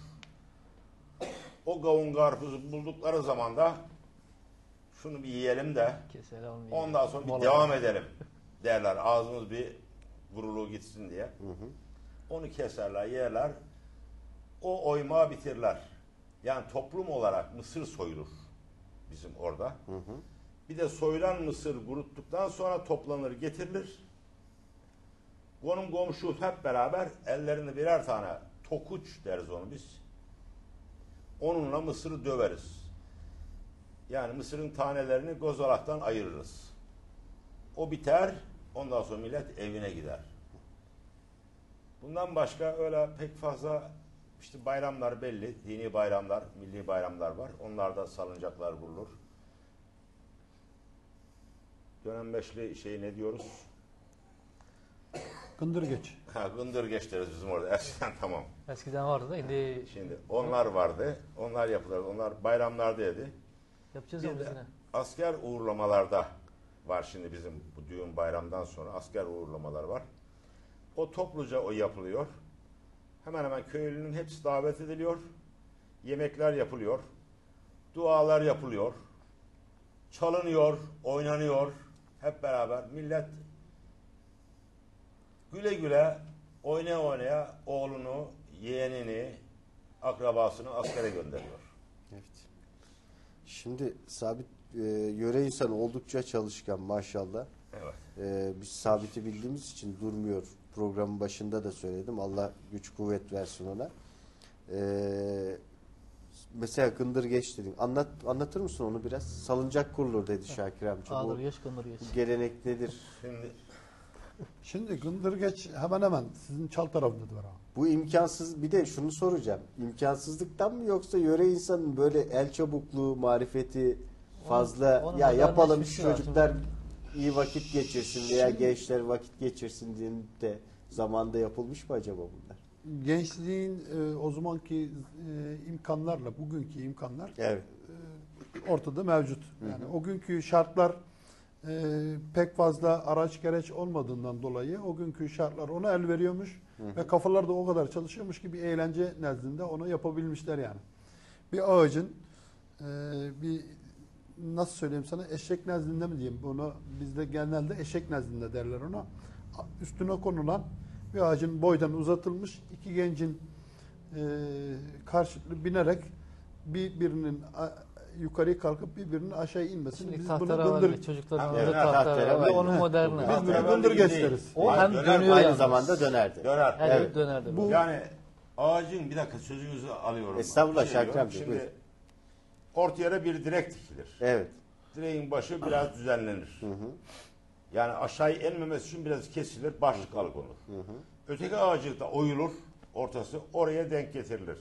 O kavun karpuzu buldukları zaman da şunu bir yiyelim de Keselim, ondan sonra bir Mola. devam edelim derler. Ağzımız bir vuruluğu gitsin diye. Hı hı. Onu keserler, yerler. O oymağı bitirler. Yani toplum olarak mısır soyulur bizim orada. Hı hı. Bir de soyulan mısır kuruttuktan sonra toplanır, getirilir. Konum komşu hep beraber ellerinde birer tane tokuç deriz onu biz. Onunla mısırı döveriz. Yani mısırın tanelerini gozalaktan ayırırız. O biter, ondan sonra millet evine gider. Bundan başka öyle pek fazla işte bayramlar belli. Dini bayramlar, milli bayramlar var. Onlarda salıncaklar kurulur. Dönem beşli şey ne diyoruz? Gındırgeç. Ha, gındırgeç deriz bizim orada. Eskiden tamam. Eskiden vardı da şimdi Şimdi onlar vardı. Onlar yapılır. Onlar bayramlardaydı. yapacağız Bir onu de yine. asker uğurlamalarda var şimdi bizim bu düğün bayramdan sonra asker uğurlamalar var. O topluca o yapılıyor. Hemen hemen köylünün hepsi davet ediliyor. Yemekler yapılıyor. Dualar yapılıyor. Çalınıyor, oynanıyor. Hep beraber millet güle güle oynaya oynaya oğlunu, yeğenini, akrabasını askere gönderiyor. Evet. Şimdi Sabit e, yöre insanı oldukça çalışkan maşallah. Evet. E, biz Sabit'i bildiğimiz için durmuyor. Programın başında da söyledim. Allah güç kuvvet versin ona. E, mesela Gındır Geç dedin. Anlat, anlatır mısın onu biraz? Salıncak kurulur dedi Şakir amca. Ağlar Bu, geç, kındır geç. bu gelenek nedir? Şimdi Şimdi Gındırgeç hemen hemen sizin çal tarafındadır abi. Bu imkansız, bir de şunu soracağım. İmkansızlıktan mı yoksa yöre insanın böyle el çabukluğu, marifeti fazla Onun- onun ya yapalım şu modernleşmesi var çocuklar iyi vakit geçirsin veya Şimdi- gençler vakit geçirsin diye de zamanda yapılmış mı acaba bunlar? Gençliğin e, o zamanki e, imkanlarla bugünkü imkanlar Evet. e, ortada mevcut. Yani o günkü şartlar e, pek fazla araç gereç olmadığından dolayı o günkü şartlar ona el veriyormuş ve kafalar da o kadar çalışıyormuş ki bir eğlence nezdinde onu yapabilmişler yani. Bir ağacın e, bir nasıl söyleyeyim sana eşek nezdinde mi diyeyim bunu bizde genelde eşek nezdinde derler ona. Üstüne konulan bir ağacın boydan uzatılmış iki gencin e, karşılıklı binerek birbirinin a- yukarıya kalkıp birbirinin aşağı inmesini Şimdi biz bunu tahterevalli gındır çocukların Ha, adı evet, tahterevalli. tahterevalli. Onun moderni. Biz bunu Tahterevalli gındır gibi geçeriz. değil. O Yani hem döner, dönüyor Aynı yalnız. zamanda dönerdi. döner. Her Evet. evet. dönerdi. Bu- Bu. Yani ağacın bir dakika sözünüzü alıyorum. Estağfurullah, Şey Şakir diyorum, amca, Şimdi buyur. orta yere bir direk dikilir. Evet. Direğin başı biraz düzenlenir. Yani aşağıya inmemesi için biraz kesilir, başlık alıkonur. Öteki ağacı da oyulur, ortası oraya denk getirilir.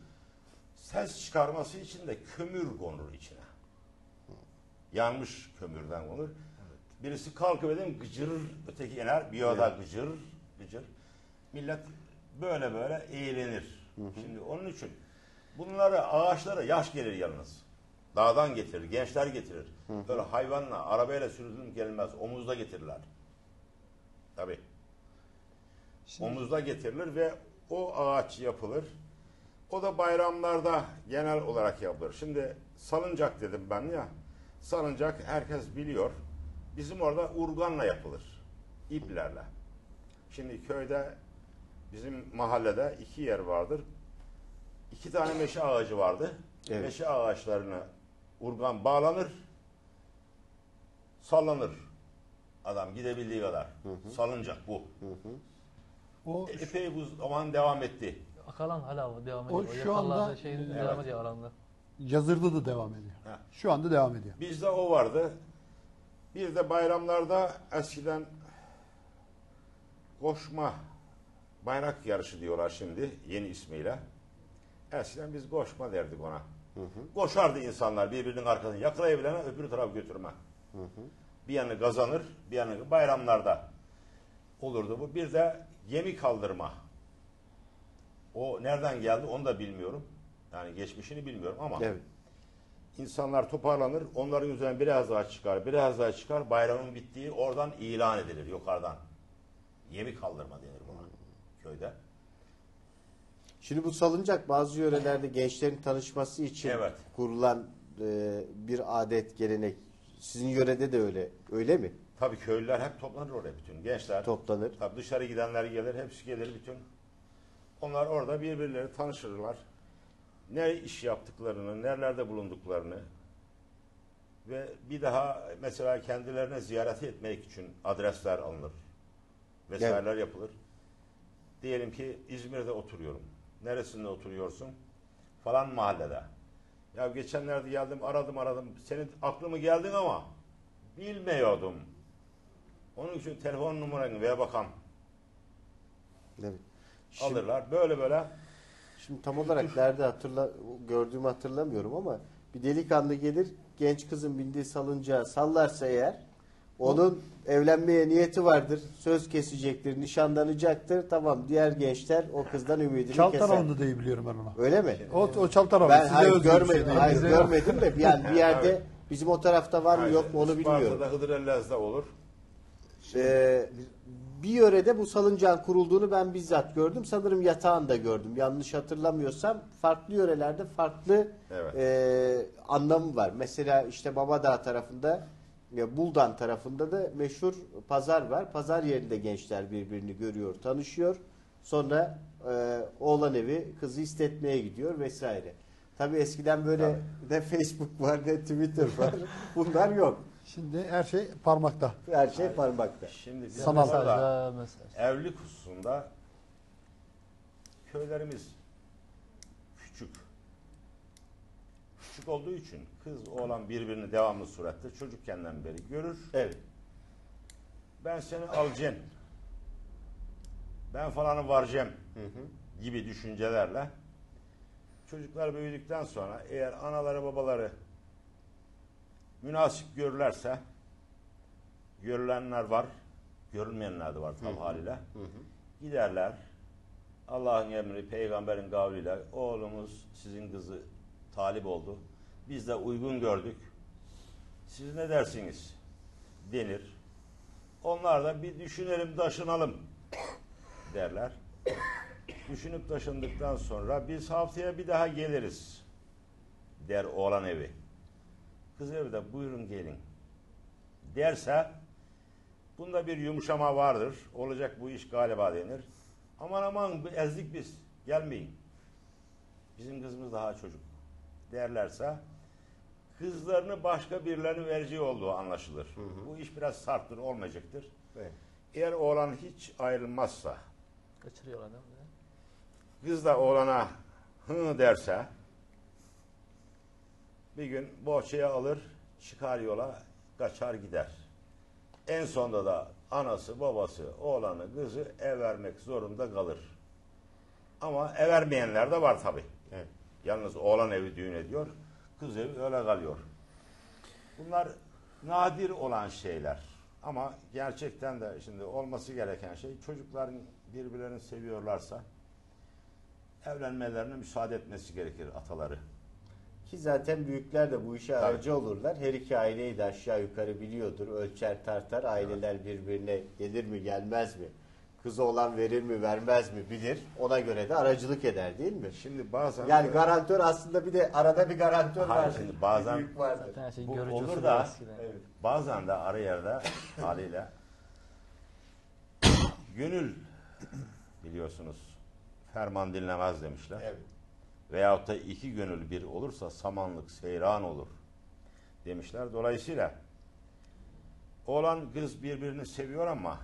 Ses çıkarması için de kömür konur içine. Yanmış kömürden konur. Birisi kalkıp edin gıcır, öteki iner, bir o da gıcır, gıcır. Millet böyle böyle eğlenir. Şimdi onun için bunlara, ağaçlara yaş gelir yalnız. Dağdan getirir, gençler getirir. Böyle hayvanla, arabayla sürülür gelmez. Omuzda getirirler. Tabii. Omuzda getirilir ve o ağaç yapılır. O da bayramlarda genel olarak yapılır. Şimdi salıncak dedim ben ya. Salıncak herkes biliyor. Bizim orada urganla yapılır. İplerle. Şimdi köyde bizim mahallede iki yer vardır. İki tane meşe ağacı vardı. Evet. Meşe ağaçlarına urgan bağlanır. Sallanır. Adam gidebildiği kadar. Salıncak bu. O Epey bu zaman devam etti. Akalan hala devam O ediyor. O şu yakallarda anda- şey Evet. devam ediyor alanda. Yazırda da devam ediyor. Ha. Şu anda devam ediyor. Bizde o vardı. Bir de bayramlarda eskiden koşma bayrak yarışı diyorlar şimdi yeni ismiyle. Eskiden biz koşma derdik ona. Koşardı insanlar birbirinin arkasını yakalayabilene öbür taraf götürme. Bir yanı kazanır, bir yanı bayramlarda olurdu bu. Bir de gemi kaldırma. O nereden geldi onu da bilmiyorum. Yani geçmişini bilmiyorum ama Evet. İnsanlar toparlanır, onların üzerine biraz daha çıkar, biraz daha çıkar, bayramın bittiği oradan ilan edilir yukarıdan. Yemi kaldırma denir buna köyde. Şimdi bu salıncak bazı yörelerde gençlerin tanışması için Evet. kurulan e, bir adet, gelenek. Sizin yörede de öyle. Öyle mi? Tabii köylüler hep toplanır oraya bütün. Gençler Toplanır. tabii dışarı gidenler gelir, hepsi gelir bütün. Onlar orada birbirleri tanışırlar. Ne iş yaptıklarını, nerelerde bulunduklarını ve bir daha mesela kendilerine ziyaret etmek için adresler alınır. Vesaireler yapılır. Diyelim ki İzmir'de oturuyorum. Neresinde oturuyorsun? Falan mahallede. Ya geçenlerde geldim, aradım aradım. Senin aklımı geldin ama bilmiyordum. Onun için telefon numaranı ver bakalım. Evet. Şimdi, Alırlar. Böyle böyle. şimdi tam olarak nerede hatırla gördüğümü hatırlamıyorum ama bir delikanlı gelir, genç kızın bindiği salıncağı sallarsa eğer onun evlenmeye niyeti vardır. Söz kesecektir, nişanlanacaktır. Tamam, diğer gençler o kızdan ümidini Çal keser. tarafında diye biliyorum ben ona. Öyle mi? O, o çal tarafı. Ben Size hayır özgü bir şey görmedim. değil. Hayır Bize- görmedim de yani bir yerde Evet. bizim o tarafta var mı yok mu onu bilmiyorum. Isparta'da Hıdrellez'de olur. Ee, bir yörede bu salıncağın kurulduğunu ben bizzat gördüm. Sanırım yatağında gördüm. Yanlış hatırlamıyorsam farklı yörelerde farklı Evet. e, anlamı var. Mesela işte Babadağ tarafında Ya Buldan tarafında da meşhur pazar var. Pazar yerinde gençler birbirini görüyor, tanışıyor. Sonra e, oğlan evi kızı istetmeye gidiyor vesaire. Tabii eskiden böyle ne Facebook var ne Twitter var. Bunlar yok. Şimdi her şey parmakta. Her şey parmakta. Şimdi biz Sanal. burada Mesajla mesaj. evlilik hususunda köylerimiz küçük. Küçük olduğu için kız oğlan birbirini devamlı surette çocukkenden beri görür. Evet. Ben seni alacağım. Ben falanı varacağım gibi düşüncelerle çocuklar büyüdükten sonra eğer anaları babaları münasip görürlerse, görülenler var, görülmeyenler de var tam haliyle. Giderler. Allah'ın emri, peygamberin kavliyle oğlumuz sizin kızı talip oldu. Biz de uygun gördük. Siz ne dersiniz? Denir. Onlar da bir düşünelim, taşınalım derler. Düşünüp taşındıktan sonra biz haftaya bir daha geliriz der oğlan evi. Kız evi de buyurun gelin derse bunda bir yumuşama vardır. Olacak bu iş galiba denir. Aman aman ezdik biz gelmeyin. Bizim kızımız daha çocuk derlerse kızlarını başka birilerine vereceği olduğu anlaşılır. Hı hı. Bu iş biraz sarttır, olmayacaktır. Evet. Eğer oğlan hiç ayrılmazsa Kaçırıyorlar değil mi? kız da oğlana hı derse bir gün bohçaya alır, çıkar yola, kaçar gider. En sonunda da anası, babası, oğlanı, kızı ev vermek zorunda kalır. Ama ev vermeyenler de var tabii. Evet. Yalnız oğlan evi düğün ediyor, kız evi öyle kalıyor. Bunlar nadir olan şeyler. Ama gerçekten de şimdi olması gereken şey çocukların birbirlerini seviyorlarsa evlenmelerine müsaade etmesi gerekir ataları. Ki zaten büyükler de bu işe aracı olurlar. Her iki aileyi de aşağı yukarı biliyordur. Ölçer tartar. Aileler birbirine gelir mi gelmez mi? Kızı olan verir mi vermez mi bilir. Ona göre de aracılık eder değil mi? Şimdi bazen Yani garantör aslında bir de arada bir garantör Hayır, var. şimdi bazen- Bir büyük vardır. Zaten her şey bu görücü olur usulü da eskiden. Evet. bazen de ara yerde haliyle gönül biliyorsunuz ferman dinlemez demişler. Evet. Veyahut da iki gönül bir olursa samanlık seyran olur demişler. Dolayısıyla oğlan kız birbirini seviyor ama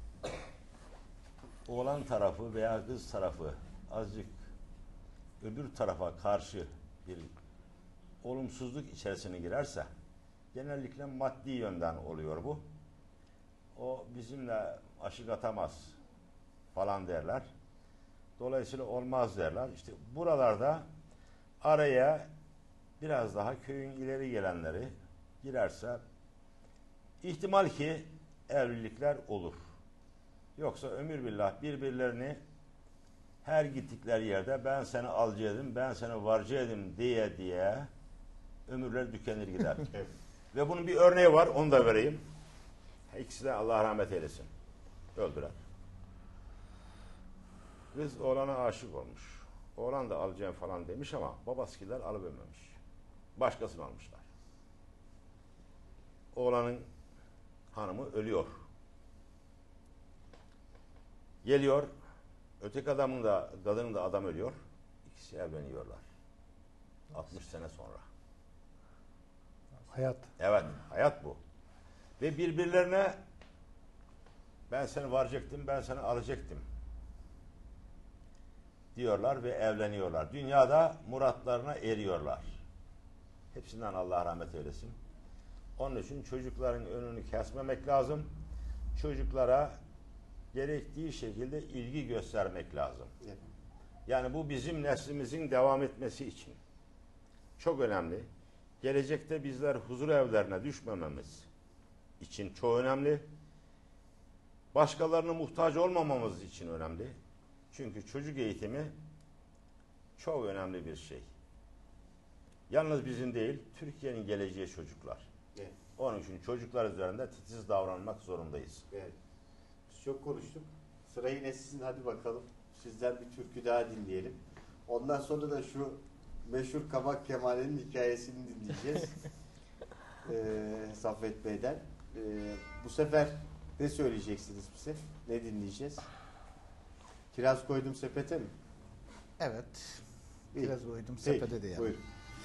oğlan tarafı veya kız tarafı azıcık öbür tarafa karşı bir olumsuzluk içerisine girerse genellikle maddi yönden oluyor bu. O bizimle aşık atamaz falan derler. Dolayısıyla olmaz derler. İşte buralarda araya biraz daha köyün ileri gelenleri girerse ihtimal ki evlilikler olur. Yoksa ömür billah birbirlerini her gittikleri yerde ben seni alacaktım, ben seni varacaktım diye diye ömürler tükenir gider. Evet. Ve bunun bir örneği var, onu da vereyim. İkisi de Allah rahmet eylesin. Öldüler. Kız oğlana aşık olmuş. Oğlan da alacağım falan demiş ama babasıkiler alıvermemiş. Başkasını almışlar. Oğlanın hanımı ölüyor. Geliyor. Öteki adamın da, kadının da adam ölüyor. İkisi evleniyorlar. altmış sene sonra. Hayat. Evet, hayat bu. Ve birbirlerine ben seni varacaktım, ben seni alacaktım diyorlar ve evleniyorlar. Dünyada muratlarına eriyorlar. Hepsinden Allah rahmet eylesin. Onun için çocukların önünü kesmemek lazım. Çocuklara gerektiği şekilde ilgi göstermek lazım. Evet. Yani bu bizim neslimizin devam etmesi için çok önemli. Gelecekte bizler huzur evlerine düşmememiz için çok önemli. Başkalarına muhtaç olmamamız için önemli. Çünkü çocuk eğitimi çok önemli bir şey. Yalnız bizim değil, Türkiye'nin geleceği çocuklar. Evet. Onun için çocuklar üzerinde titiz davranmak zorundayız. Evet. Biz çok konuştuk. Sıra yine sizin, hadi bakalım. Sizden bir türkü daha dinleyelim. Ondan sonra da şu meşhur Kabak Kemal'in hikayesini dinleyeceğiz. e, Saffet Bey'den. E, bu sefer ne söyleyeceksiniz bize? Ne dinleyeceğiz? Kiraz koydum sepete mi? Evet. İyi. Biraz koydum Peki, sepete de yani. buyurun.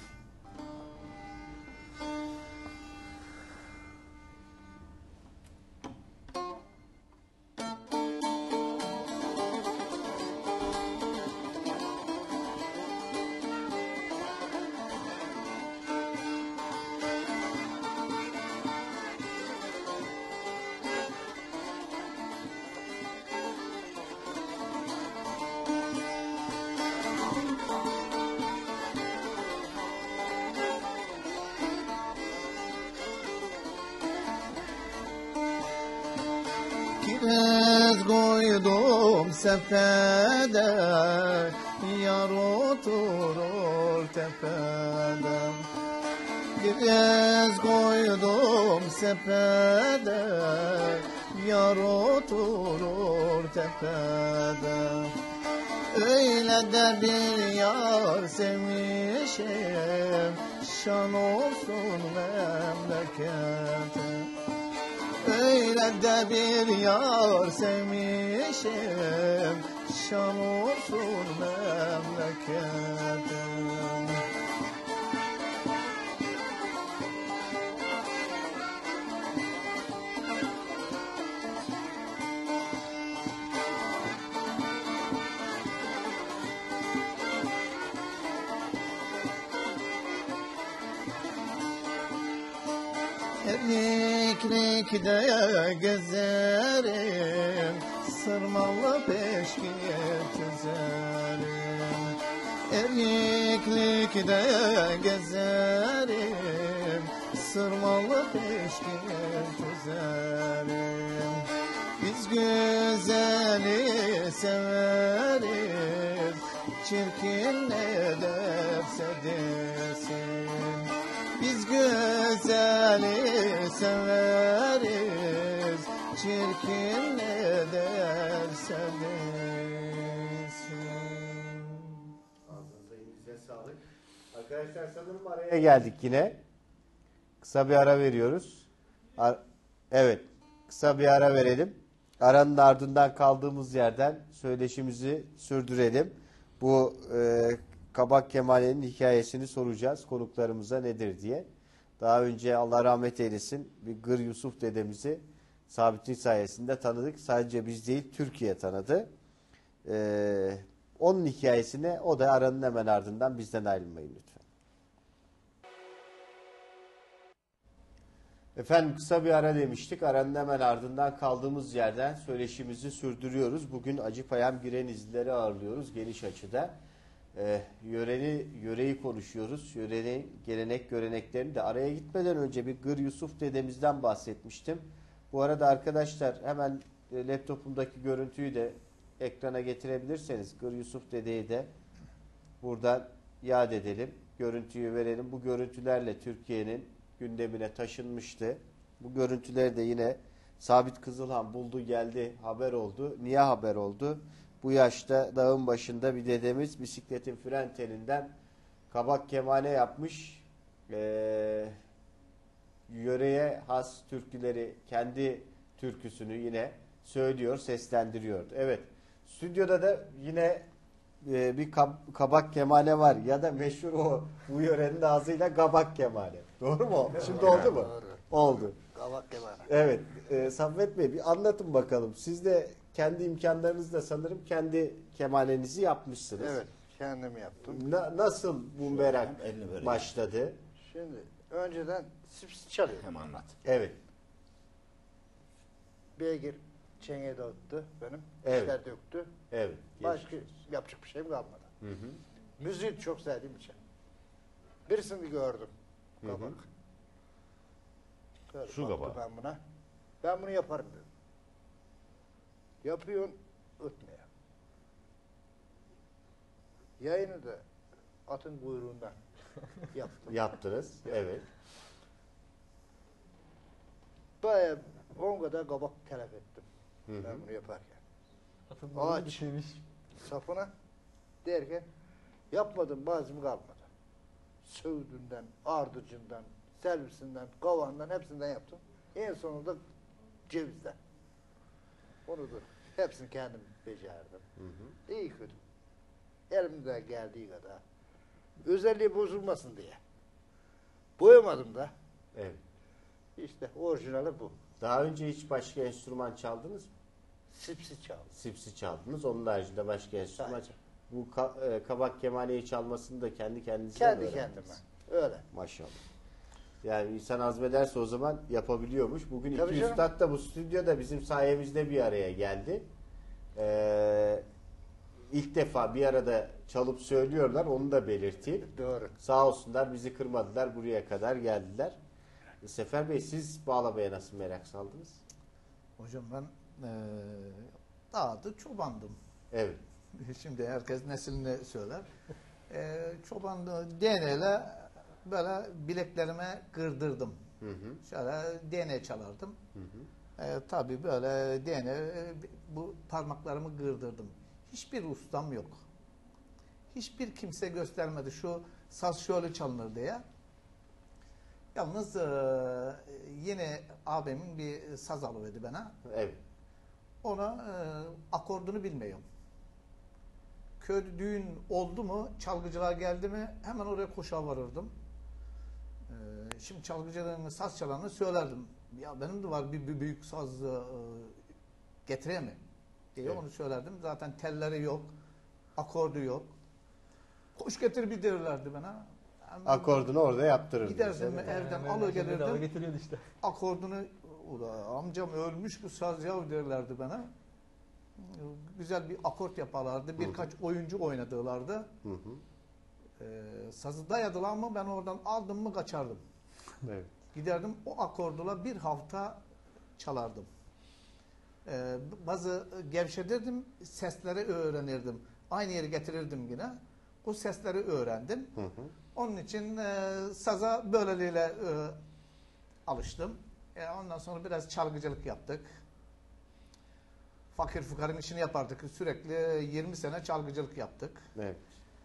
Kiraz koydum sepede, yar oturur tepede. Kiraz koydum sepede, yar oturur tepede. Öyle de bir yar sevmişim, şan olsun memlekete. Öyle de bir yar sevmişim, şan olsun memlekete. Erkeklikte gezerim, sırmalı peşkiye çözerim. Erkeklikte gezerim, sırmalı peşkiye çözerim. Biz güzeli severiz, çirkin ne derse desin. Biz güzeli severiz, çirkin ne derse desin. Ağzınıza elinize sağlık. Arkadaşlar sanırım araya geldik yine. Kısa bir ara veriyoruz. Ar- evet, kısa bir ara verelim. Aranın ardından kaldığımız yerden söyleşimizi sürdürelim. Bu e, Kabak Kemale'nin hikayesini soracağız konuklarımıza nedir diye. Daha önce Allah rahmet eylesin bir Gır Yusuf dedemizi Sabit'in sayesinde tanıdık. Sadece biz değil Türkiye tanıdı. Ee, onun hikayesine o da aranın hemen ardından bizden ayrılmayın lütfen. Efendim kısa bir ara demiştik. Aranın hemen ardından kaldığımız yerden söyleşimizi sürdürüyoruz. Bugün Acıpayam Girenizlileri ağırlıyoruz geniş açıda. Ee, yöreni, yöreyi konuşuyoruz. Yörenin gelenek göreneklerini de araya gitmeden önce bir Gır Yusuf dedemizden bahsetmiştim. Bu arada arkadaşlar hemen e, laptopumdaki görüntüyü de ekrana getirebilirseniz Gır Yusuf dedeyi de buradan yad edelim. Görüntüyü verelim. Bu görüntülerle Türkiye'nin gündemine taşınmıştı. Bu görüntüleri de yine Sabit Kızılhan buldu geldi haber oldu. Niye haber oldu? Bu yaşta dağın başında bir dedemiz bisikletin fren telinden kabak kemane yapmış. Ee, yöreye has türküleri, kendi türküsünü yine söylüyor, seslendiriyordu. Evet, stüdyoda da yine e, bir kab- kabak kemale var ya da meşhur o bu yörenin ağzıyla kabak kemale. Doğru mu? Şimdi oldu mu? Oldu. Kavak kemane. Evet, e, Saffet Bey bir anlatın bakalım. Siz de kendi imkanlarınızla sanırım kendi kemanenizi yapmışsınız. Evet, kendim yaptım. Na- nasıl bu merak elini ver ya. başladı? Şimdi önceden sips çalıyor. Hem anlat. Evet, Beygir çenge dağıttı benim. Evet. İşler döktü. evet. Başka yapacak bir şeyim kalmadı. Hı hı. Müziği çok sevdiğim için. Birisini gördüm. Hı hı. Kabak. Gördüm, Su baktım kabağı. Ben buna. Ben bunu yaparım dedim. Yapıyorsun, ötmeye. Yayını da atın kuyruğundan yaptım. Yaptınız. Evet. Bayağı on kadar kabak telef ettim. Hı hı. Ben bunu yaparken. Atın Ağaç. bitirmiş. Safına derken yapmadım bazım kalmadı. Söğüdünden, ardıcından, servisinden, kovandan hepsinden yaptım. En sonunda cevizden. Onu da hepsini kendim becerdim. Hı hı. İyi kötü. Elimden geldiği kadar. Özelliği bozulmasın diye. Boyamadım da. Evet. İşte orijinali bu. Daha önce hiç başka enstrüman çaldınız mı? Sipsi çaldı. Sipsi çaldınız. Onun haricinde başka enstrüman Hayır. çaldınız. Bu ka- e, kabak kemaneyi çalmasını da kendi kendinize Kendi mi öğrendiniz? kendime. Öyle. Maşallah. Yani insan azmederse o zaman yapabiliyormuş. Bugün Tabii iki canım. üstad da bu stüdyoda bizim sayemizde bir araya geldi. Ee, ilk defa bir arada çalıp söylüyorlar. Onu da belirteyim. Doğru. Sağ olsunlar, bizi kırmadılar. Buraya kadar geldiler. E, Sefer Bey, siz bağlamaya nasıl merak saldınız? Hocam ben eee dağda çobandım. Evet. Şimdi herkes neslini söyler. Eee çoban değneğiyle böyle bileklerime kırdırdım. Hı hı. Şöyle değneği çalardım. Hı hı. Eee tabii böyle değneği bu parmaklarımı kırdırdım. Hiçbir ustam yok. Hiçbir kimse göstermedi şu saz şöyle çalınır diye. Yalnız eee yine abimin bir saz alıverdi bana. Evet. Ona e, akordunu bilmiyorum. Köyde düğün oldu mu, çalgıcılar geldi mi hemen oraya koşa varırdım. E, şimdi çalgıcıların saz çalanını söylerdim. Ya benim de var bir, bir büyük saz e, getireyim mi diye Evet. onu söylerdim. Zaten telleri yok, akordu yok. Koş getir bir derlerdi bana. Hemen Akordunu orada yaptırırdınız. giderdim evet. evden Hemen alır şimdi dalga gelirdim. getiriyordu işte. Akordunu ula amcam ölmüş bu saz yav derlerdi bana. Güzel bir akort yaparlardı. Birkaç oyuncu oynadılardı. Hı hı. Ee, sazı dayadılar mı ben oradan aldım mı kaçardım. Evet. Giderdim o akordula bir hafta çalardım. Ee, bazı gevşetirdim, sesleri öğrenirdim. Aynı yeri getirirdim yine. O sesleri öğrendim. Hı hı. Onun için e, saza böyleliğiyle e, alıştım. E, ondan sonra biraz çalgıcılık yaptık. Fakir fukarın işini yapardık. Sürekli yirmi sene çalgıcılık yaptık. Evet.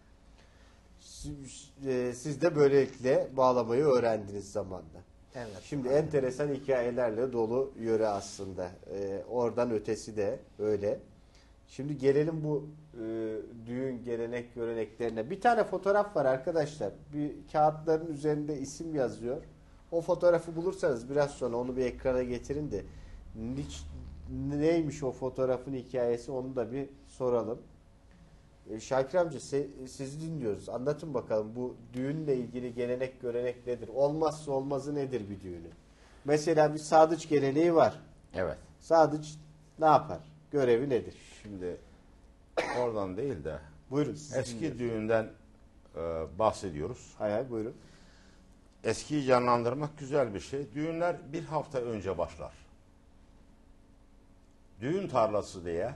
Siz, e, siz de böylelikle bağlamayı öğrendiniz zamanla. Evet. Şimdi enteresan hikayelerle dolu yöre aslında. E, oradan ötesi de öyle. Şimdi gelelim bu e, düğün gelenek göreneklerine. Bir tane fotoğraf var arkadaşlar. Bir kağıtların üzerinde isim yazıyor. O fotoğrafı bulursanız biraz sonra onu bir ekrana getirin de niç, neymiş o fotoğrafın hikayesi onu da bir soralım. E, Şakir amca se, sizi dinliyoruz. Anlatın bakalım bu düğünle ilgili gelenek görenek nedir? Olmazsa olmazı nedir bir düğünün? Mesela bir sadıç geleneği var. Evet. Sadıç ne yapar? Görevi nedir? Şimdi oradan değil de Buyurun. sizi eski dinliyoruz. düğünden e, bahsediyoruz. Hay hay buyurun. Eskiyi canlandırmak güzel bir şey. Düğünler bir hafta önce başlar. Düğün tarlası diye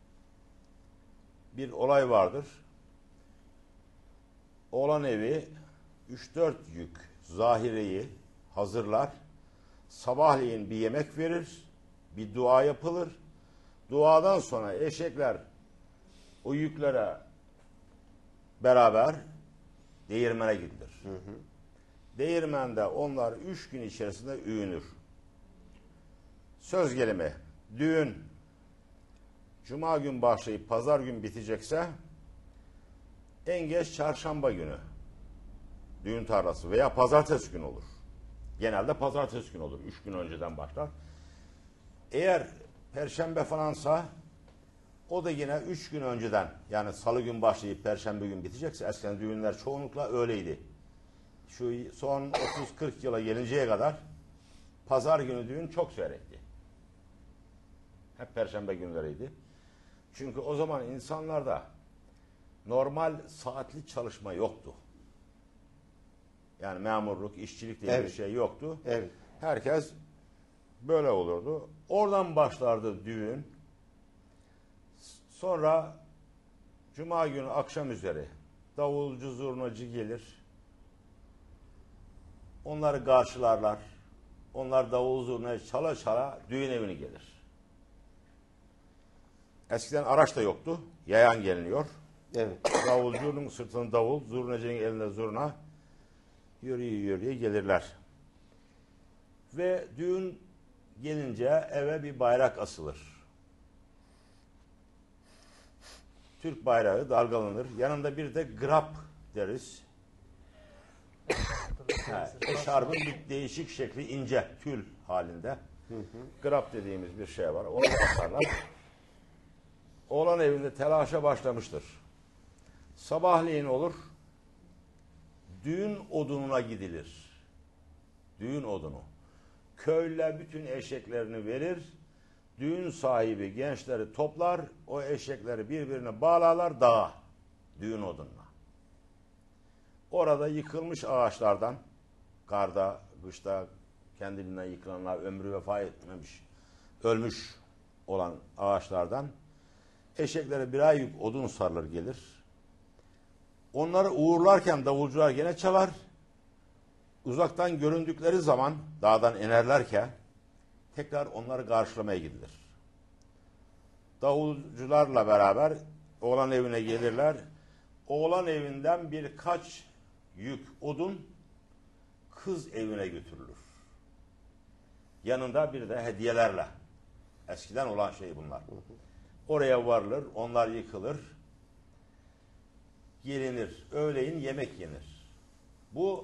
bir olay vardır. Oğlan evi üç dört yük zahireyi hazırlar. Sabahleyin bir yemek verir. Bir dua yapılır. Duadan sonra eşekler o yüklere beraber değirmene gidilir. Hı hı. Değirmende onlar üç gün içerisinde üyünür. Söz gelimi düğün cuma gün başlayıp pazar gün bitecekse en geç çarşamba günü düğün tarlası veya pazartesi günü olur. Genelde pazartesi günü olur. Üç gün önceden başlar. Eğer perşembe falansa o da yine üç gün önceden yani salı gün başlayıp perşembe gün bitecekse eskiden düğünler çoğunlukla öyleydi. Şu son otuz kırk yıla gelinceye kadar pazar günü düğün çok seyrekti. Hep perşembe günleriydi. Çünkü o zaman insanlarda normal saatli çalışma yoktu. Yani memurluk, işçilik diye Evet. bir şey yoktu. Evet. Herkes böyle olurdu. Oradan başlardı düğün. Sonra cuma günü akşam üzeri davulcu, zurnacı gelir. Onları karşılarlar. Onlar davul zurnayı çala çala düğün evine gelir. Eskiden araç da yoktu. Yayan geliniyor. Evet. Davulcunun sırtında davul, zurnacının elinde zurna. Yürüye yürüye gelirler. Ve düğün gelince eve bir bayrak asılır. Türk bayrağı dalgalanır. Yanında bir de grap deriz. Ha, eşarbın bir değişik şekli ince tül halinde. Grap dediğimiz bir şey var. Onu asarlar. Oğlan evinde telaşa başlamıştır. Sabahleyin olur. Düğün odununa gidilir. Düğün odunu. Köylüler bütün eşeklerini verir. Düğün sahibi gençleri toplar. O eşekleri birbirine bağlarlar dağa. Düğün odununa. Orada yıkılmış ağaçlardan, karda, kışta kendiliğinden yıkılanlar, ömrü vefa etmemiş, ölmüş olan ağaçlardan eşeklere birer yük odun sarılır gelir. Onları uğurlarken davulcular gene çalar. Uzaktan göründükleri zaman dağdan inerlerken tekrar onları karşılamaya gidilir. Davulcularla beraber oğlan evine gelirler. Oğlan evinden birkaç yük odun kız evine götürülür. Yanında bir de hediyelerle. Eskiden olan şey bunlar. Oraya varılır, onlar yıkılır. Gelinir. Öğleyin yemek yenir. Bu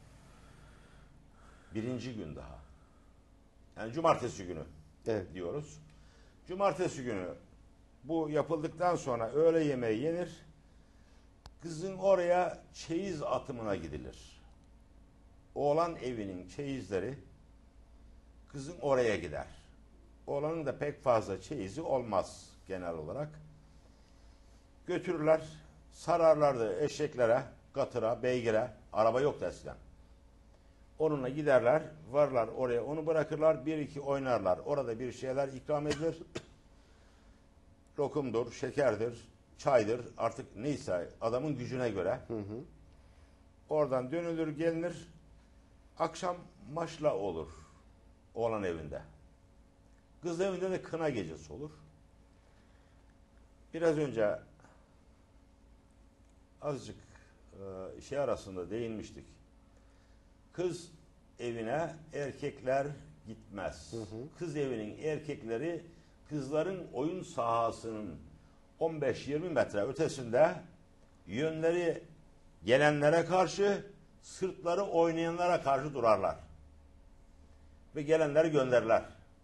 birinci gün daha. Yani cumartesi günü Evet. diyoruz. Cumartesi günü bu yapıldıktan sonra öğle yemeği yenir. Kızın oraya çeyiz atımına gidilir. Oğlan evinin çeyizleri kızın oraya gider. Oğlanın da pek fazla çeyizi olmaz genel olarak. Götürürler, sararlardı eşeklere, katıra, beygire. Araba yoktu eskiden. Onunla giderler, varlar oraya, onu bırakırlar, bir iki oynarlar. Orada bir şeyler ikram edilir. Lokumdur, şekerdir, çaydır, artık neyse adamın gücüne göre. Hı hı. Oradan dönülür, gelinir. Akşam maşla olur oğlan evinde. Kız evinde de kına gecesi olur. Biraz önce azıcık e, şey arasında değinmiştik. Kız evine erkekler gitmez. Hı hı. Kız evinin erkekleri kızların oyun sahasının on beş yirmi metre ötesinde yönleri gelenlere karşı, sırtları oynayanlara karşı durarlar. Ve gelenleri gönderirler.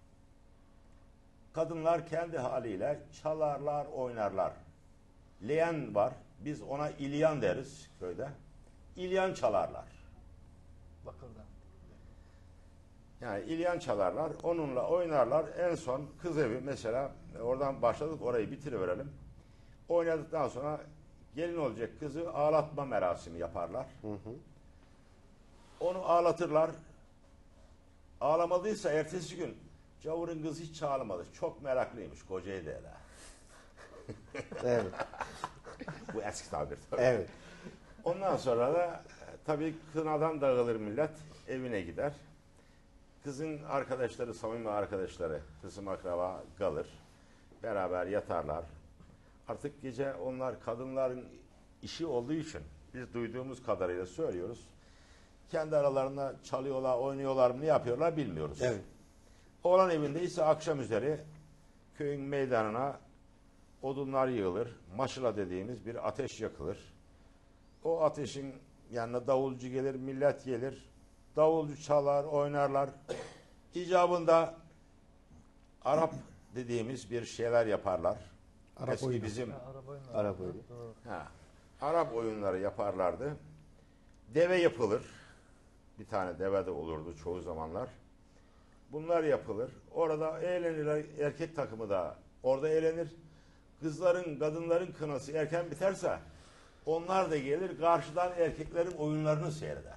Kadınlar kendi haliyle çalarlar, oynarlar. Leyen var. Biz ona ilyan deriz köyde. İlyan çalarlar. Bakır'dan. Yani ilyan çalarlar. Onunla oynarlar. En son kız evi mesela oradan başladık, orayı bitiriverelim. Oynadıktan sonra gelin olacak kızı ağlatma merasimi yaparlar. Hı hı. Onu ağlatırlar. Ağlamadıysa ertesi gün Cavur'un kızı hiç ağlamadı. Çok meraklıymış. Kocayı da hele. Evet. Bu eski tabir tabii. Evet. Ondan sonra da tabii kınadan dağılır millet. Evine gider. Kızın arkadaşları, samimi arkadaşları, kızım akraba kalır. Beraber yatarlar. Artık gece onlar kadınların işi olduğu için biz duyduğumuz kadarıyla söylüyoruz. Kendi aralarında çalıyorlar, oynuyorlar mı, ne yapıyorlar bilmiyoruz. Evet. Oğlan evinde ise akşam üzeri köyün meydanına odunlar yığılır. Maşıla dediğimiz bir ateş yakılır. O ateşin yanına davulcu gelir, millet gelir. Davulcu çalar, oynarlar. İcabında Arap dediğimiz bir şeyler yaparlar. Arap Eski oyunu. bizim Ha, araba oyunu. Arap oyunu. Doğru. ha, Arap oyunları yaparlardı. Deve yapılır. Bir tane deve de olurdu çoğu zamanlar. Bunlar yapılır. Orada eğlenirler. Erkek takımı da orada eğlenir. Kızların, kadınların kınası erken biterse onlar da gelir karşıdan erkeklerin oyunlarını seyreder.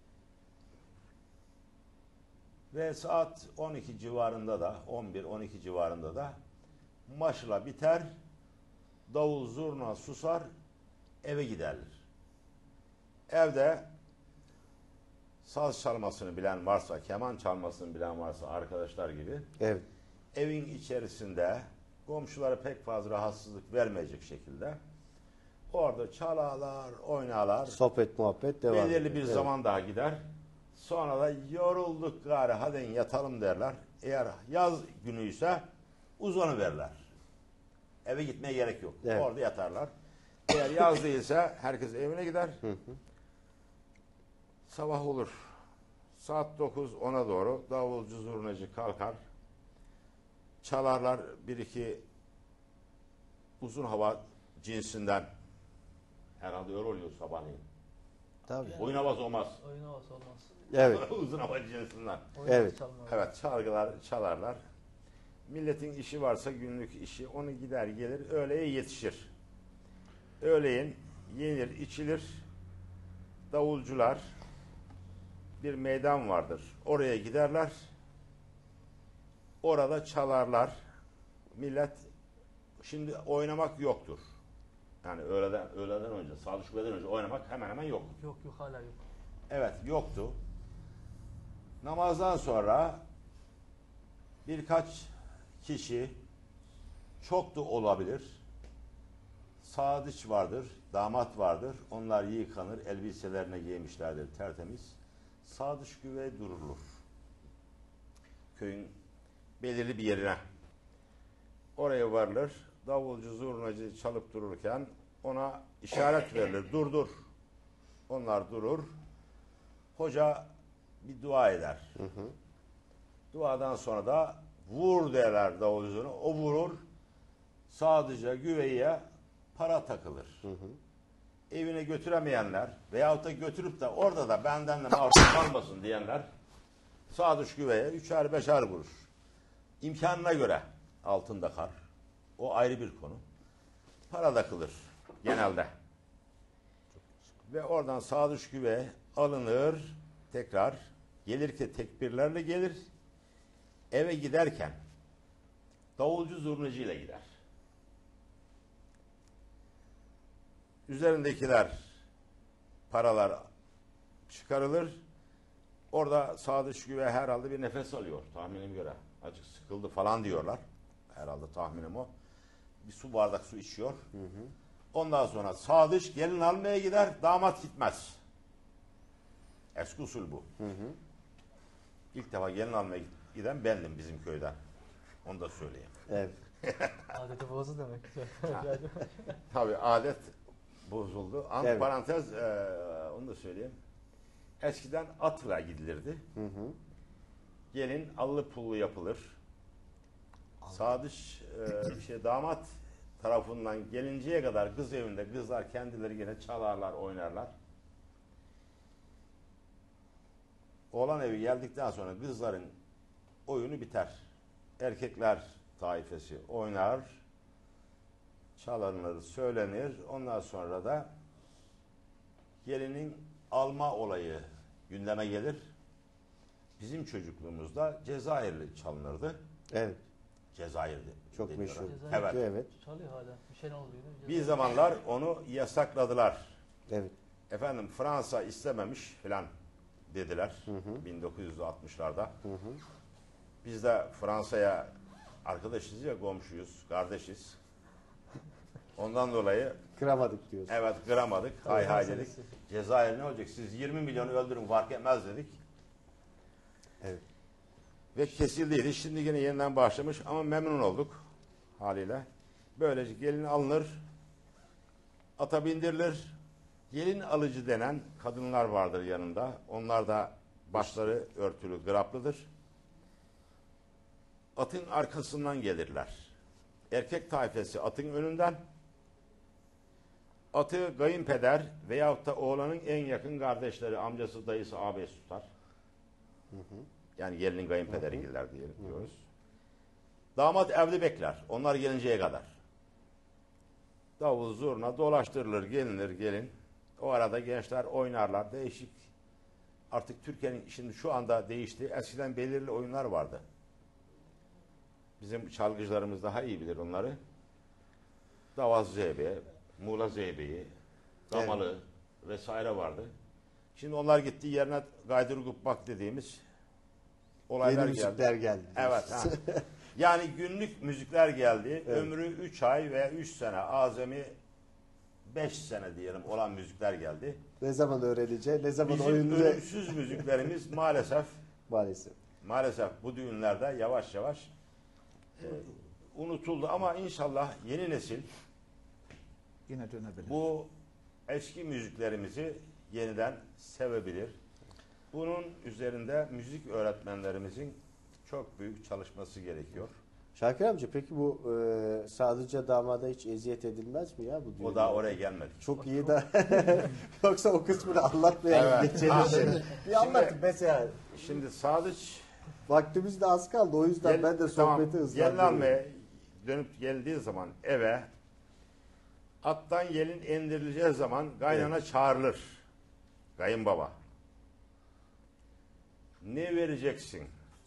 Ve saat on iki civarında da on bir on iki civarında da maşla biter. Davul zurna susar. Eve giderler. Evde saz çalmasını bilen varsa, keman çalmasını bilen varsa arkadaşlar gibi Evet. evin içerisinde komşulara pek fazla rahatsızlık vermeyecek şekilde orada çalarlar, oynarlar. Sohbet muhabbet devam ediyor. Belirli bir Evet. zaman daha gider. Sonra da yorulduk gari hadi yatalım derler. Eğer yaz günüyse uzanı verirler. Eve gitmeye gerek yok. Evet. Orada yatarlar. Eğer yaz değilse herkes evine gider. Sabah olur. Saat dokuz ona doğru davulcu zurnacı kalkar. Çalarlar bir iki uzun hava cinsinden. Herhalde öyle oluyor sabahleyin. Tabii. Oyun havası olmaz. Oyun havası olmaz. Evet. Uzun hava cinsinden. Oyun Evet. havası çalmaz. Evet, çalgılar çalarlar. Milletin işi varsa günlük işi onu gider gelir öğleye yetişir. Öğleyin yenir içilir. Davulcular bir meydan vardır. Oraya giderler. Orada çalarlar. Millet şimdi oynamak yoktur. Yani öğleden öğleden önce, saat şubeden önce oynamak hemen hemen yok. Yok yok hala yok. Evet, yoktu. Namazdan sonra birkaç kişi çok da olabilir. Sadıç vardır, damat vardır. Onlar yıkanır, elbiselerine giymişlerdir tertemiz. Sadıç güvey durulur. Köyün belirli bir yerine. Oraya varılır. Davulcu, zurnacı çalıp dururken ona işaret verilir. Dur dur. Onlar durur. Hoca bir dua eder. Hı hı. Duadan sonra da vur derler davulcuna. O vurur. Sadece güveye para takılır. Hı hı. Evine götüremeyenler veyahut da götürüp de orada da benden de mahrum kalmasın diyenler sadıç güveye üçer beşer vurur. İmkanına göre altın takar. O ayrı bir konu. Para takılır genelde. Ve oradan sadıç güve alınır tekrar. Gelir ki tekbirlerle gelir. Eve giderken davulcu zurnacı ile gider. Üzerindekiler paralar çıkarılır. Orada sadıç güve herhalde bir nefes alıyor tahminim göre. Azıcık sıkıldı falan diyorlar. Herhalde tahminim o. Bir su bardak su içiyor. Hı hı. Ondan sonra sadıç gelin almaya gider, damat gitmez. Eski usul bu. Hı hı. İlk defa gelin almaya giden bendim bizim köyden. Onu da söyleyeyim. Evet. Adeti bozdu demek. Tabii adet bozuldu. An Evet. parantez e, onu da söyleyeyim. Eskiden atla gidilirdi. Hı hı. Gelin allı pullu yapılır. Sadıç e, bir şey damat tarafından gelinceye kadar kız evinde kızlar kendileri yine çalarlar, oynarlar. Oğlan evi geldikten sonra kızların oyunu biter. Erkekler taifesi oynar, çalınır, söylenir. Ondan sonra da gelinin alma olayı gündeme gelir. Bizim çocukluğumuzda Cezayirli çalınırdı. Evet. Cezayir'de. Çok deniyor. meşhur. Evet. Evet. Çalıyor hala. Bir şey ne oluyor? Bir zamanlar onu yasakladılar. Evet. Efendim Fransa istememiş filan dediler. Hı hı. bin dokuz yüz altmışlarda. Hı hı. Biz de Fransa'ya arkadaşız ya, komşuyuz, kardeşiz. Ondan dolayı Kıramadık diyorsun. evet kıramadık, hay hay dedik. meselesi. Cezayir ne olacak? Siz yirmi milyonu öldürün fark etmez dedik. Evet. Ve kesildiydi. Şimdi yine yeniden başlamış ama memnun olduk haliyle. Böylece gelin alınır, ata bindirilir. Gelin alıcı denen kadınlar vardır yanında. Onlar da başları örtülü, graplıdır. Atın arkasından gelirler. Erkek tayfesi atın önünden. Atı kayınpeder veyahut da oğlanın en yakın kardeşleri, amcası, dayısı, ağabeysi tutar. Hı hı. Yani gelinin kayınpederi gelirler diyelim diyoruz. Damat evde bekler. Onlar gelinceye kadar. Davul zurna dolaştırılır, gelinir gelin. O arada gençler oynarlar. Değişik. Artık Türkiye'nin şimdi şu anda değişti. Eskiden belirli oyunlar vardı. Bizim çalgıcılarımız daha iyi bilir onları. Davaz Zeybe, Muğla Zeybe'yi, Damalı vesaire vardı. Şimdi onlar gitti, yerine gaydırgup bak dediğimiz olaylar Yeni geldi. müzikler geldi. Evet. Ha. Yani günlük müzikler geldi. Evet. Ömrü üç ay veya üç sene azami beş sene diyelim olan müzikler geldi. Ne zaman öğreneceğiz? Ne zaman Bizim oyunu ölümsüz müziklerimiz maalesef maalesef. maalesef bu düğünlerde yavaş yavaş e, unutuldu ama inşallah yeni nesil Yine dönebilir. bu eski müziklerimizi yeniden sevebilir. Bunun üzerinde müzik öğretmenlerimizin çok büyük çalışması gerekiyor. Şakir amca peki bu e, sadece damada hiç eziyet edilmez mi ya bu O düğünlerde? daha oraya gelmedi. Çok iyi de yoksa o kısmını anlatmayalım Evet. geçelim. Ha, şimdi. Bir anlatın şimdi- mesela. Şimdi Sadıç Vaktimiz de az kaldı o yüzden Gel- ben de tamam, sohbeti gelin hızlandırıyorum. almaya dönüp geldiği zaman eve attan gelin indirileceği zaman kaynana çağrılır. Kayınbaba. Ne vereceksin?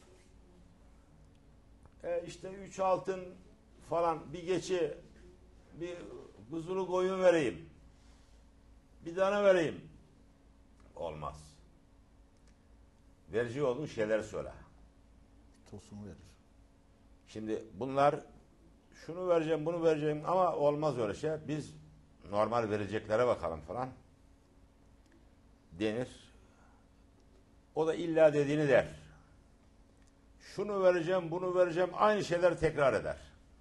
E işte üç altın falan bir geçi bir kuzulu koyun vereyim. Bir tane vereyim. Olmaz. Verici olduğun şeyler söyle. Tosunu verir. Şimdi bunlar şunu vereceğim bunu vereceğim ama olmaz öyle şey. Biz normal vereceklere bakalım falan denir. O da illa dediğini der. Şunu vereceğim bunu vereceğim aynı şeyler tekrar eder.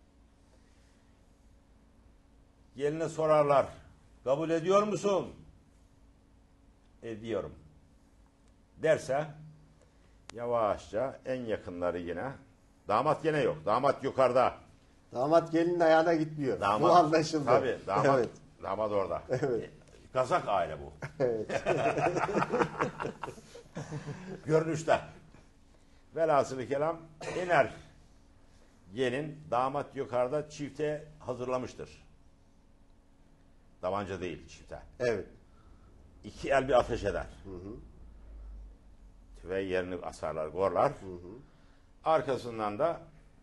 Geline sorarlar. Kabul ediyor musun? Ediyorum. Derse yavaşça en yakınları yine damat gene yok. Damat yukarıda. Damat gelinin ayağına gitmiyor. Damat, bu anlaşıldı. Tabii damat, Evet. damat orada. Evet. Kazak aile bu. Evet. Görünüşte. Velhasılı kelam iner. Gelin damat yukarıda çifte hazırlamıştır. Davanca değil çifte. Evet. İki el bir ateş eder. Tüfeği yerini asarlar, gorlar. Arkasından da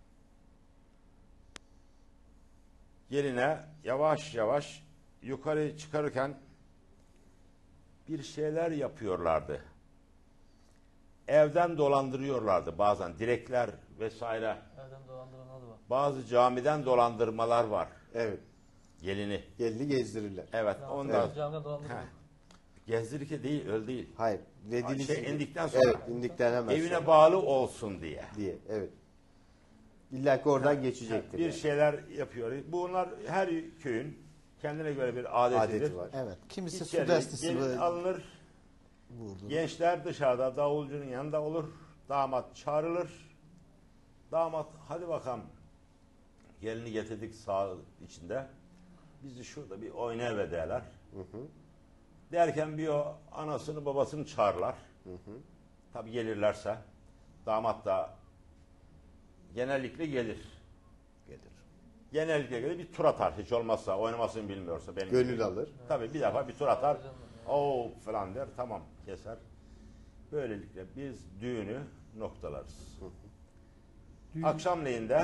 geline yavaş yavaş yukarı çıkarırken bir şeyler yapıyorlardı. Evden dolandırıyorlardı bazen. Direkler vesaire. Nereden dolandıranlar var. Bazı camiden dolandırmalar var. Evet. Gelini. Gelini gezdirirler. Evet. Ya, Ondan evet. Camiden dolandırıyor. Heh. Gezdirirken değil, öyle değil. Hayır. Dediğiniz Şey, gibi- indikten sonra. Evet, indikten hemen Evine sonra bağlı olsun diye. diye. Evet. İlla ki oradan geçecektir. Bir yani. şeyler yapıyor. Bunlar her köyün kendine göre bir adetidir. Adeti var. Evet. Kimisi İçeri su destesi gelin böyle alınır. vurdu. Gençler dışarıda davulcunun yanında olur. Damat çağrılır. Damat hadi bakalım gelini getirdik sağ içinde. Bizi şurada bir oynayıver derler. Derken bir o anasını babasını çağırlar. Tabi gelirlerse damat da genellikle gelir. Gelir. Genellikle gelir bir tur atar hiç olmazsa oynamasını bilmiyorsa. Benim Gönül gibi. alır. Tabii bir defa bir tur atar. Oo falan der tamam keser. Böylelikle biz düğünü noktalarız. Düğün- Akşamleyinde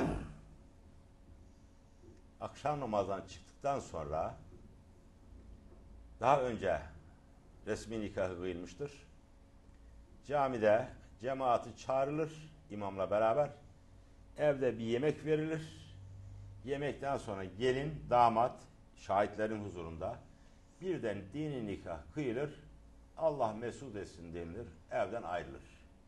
akşam namazdan çıktıktan sonra daha önce resmi nikahı kıyılmıştır. Camide cemaati çağrılır imamla beraber. Evde bir yemek verilir. Yemekten sonra gelin, damat şahitlerin huzurunda birden dini nikah kıyılır. Allah mesut etsin denilir. Evden ayrılır.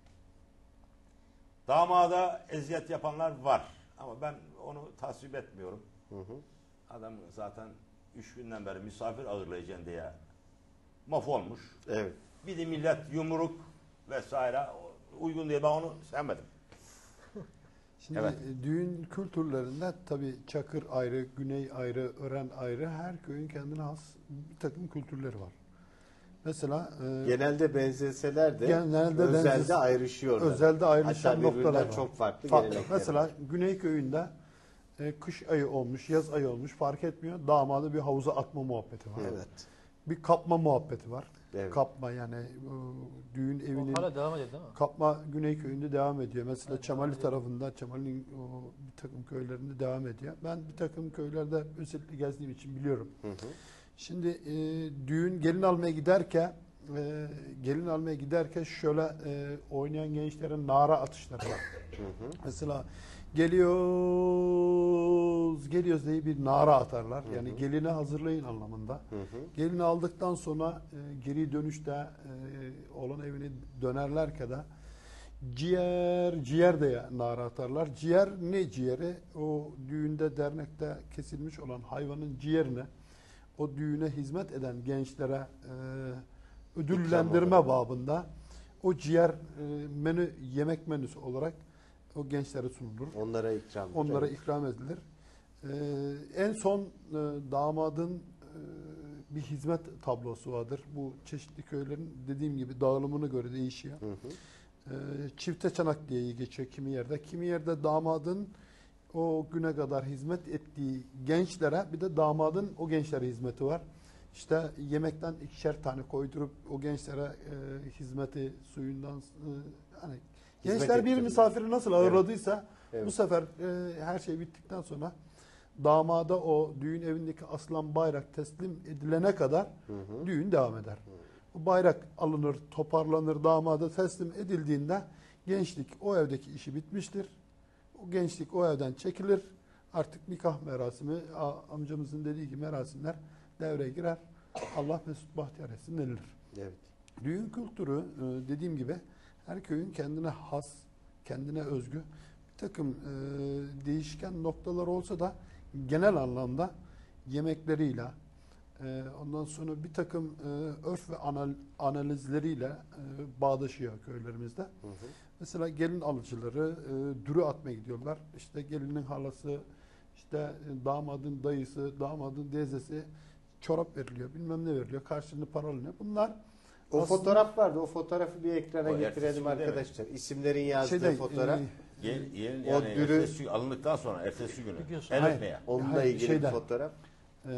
Damada eziyet yapanlar var. Ama ben onu tasvip etmiyorum. Adam zaten üç günden beri misafir ağırlayacağım diye mahvolmuş. Evet. Bir de millet yumruk vesaire uygun diye ben onu sevmedim. Şimdi Evet. e, düğün kültürlerinde tabii Çakır ayrı, Güney ayrı, Ören ayrı, her köyün kendine has bir takım kültürleri var. Mesela e, Genelde benzeseler de Genelde özelde benzesin- ayrışıyorlar. özelde ayrışan Hatta birbirinden noktalar var. çok farklı, farklı. gelenekler Mesela var. Güney köyünde e, kış ayı olmuş, yaz ayı olmuş fark etmiyor. Damadı bir havuza atma muhabbeti var. Evet. Bir kapma muhabbeti var. Evet. Kapma yani e, düğün evinin O hala devam ediyor değil mi? kapma Güney köyünde devam ediyor. Mesela Çamali tarafında, Çamali'nin o bir takım köylerinde devam ediyor. Ben bir takım köylerde özellikle gezdiğim için biliyorum. Şimdi e, düğün gelin almaya giderken e, gelin almaya giderken şöyle e, oynayan gençlerin nara atışları var. Mesela geliyor geliyoruz geliyoruz diye bir nara atarlar. Yani gelini hazırlayın anlamında. Hı hı. Gelini aldıktan sonra e, geri dönüşte e, olan evine dönerlerken de ciğer ciğer de nara atarlar. Ciğer ne ciğeri? O düğünde dernekte kesilmiş olan hayvanın ciğerine o düğüne hizmet eden gençlere e, ödüllendirme babında o ciğer e, menü yemek menüsü olarak o gençlere sunulur. Onlara ikram. Onlara Evet. ikram edilir. Ee, en son e, damadın e, bir hizmet tablosu vardır. Bu çeşitli köylerin dediğim gibi dağılımına göre değişiyor. Hı hı. Ee, çifte çanak diye geçiyor kimi yerde. Kimi yerde damadın o güne kadar hizmet ettiği gençlere bir de damadın o gençlere hizmeti var. İşte yemekten ikişer tane koydurup o gençlere e, hizmeti suyundan e, hani Hizmet gençler bir ettiriyor. misafiri nasıl ağırladıysa Evet. bu sefer e, her şey bittikten sonra damada o düğün evindeki aslan bayrak teslim edilene kadar Hı hı. düğün devam eder. Bu bayrak alınır, toparlanır, damada teslim edildiğinde gençlik o evdeki işi bitmiştir. O gençlik o evden çekilir. Artık nikah merasimi, a- amcamızın dediği gibi merasimler devreye girer. Allah mesut bahtiyar etsin denilir. Evet. Düğün kültürü e, dediğim gibi her köyün kendine has, kendine özgü bir takım e, değişken noktalar olsa da genel anlamda yemekleriyle, e, ondan sonra bir takım e, örf ve anal, analizleriyle e, bağdaşıyor köylerimizde. Hı hı. Mesela gelin alıcıları e, dürü atmaya gidiyorlar. İşte gelinin halası, işte e, damadın dayısı, damadın teyzesi çorap veriliyor, bilmem ne veriliyor, karşılığında para alınıyor. Bunlar O aslında- fotoğraf vardı. O fotoğrafı bir ekrana O ertesi getirelim gün değil mi? arkadaşlar. İsimlerin yazdığı Şeyde, fotoğraf. e, Gel, gelin O yani dürü- ertesi gün alındıktan sonra ertesi günü. Biliyorsun. El Hayır. öpmeye. Onunla Hayır, ilgili şeyde. bir fotoğraf. e,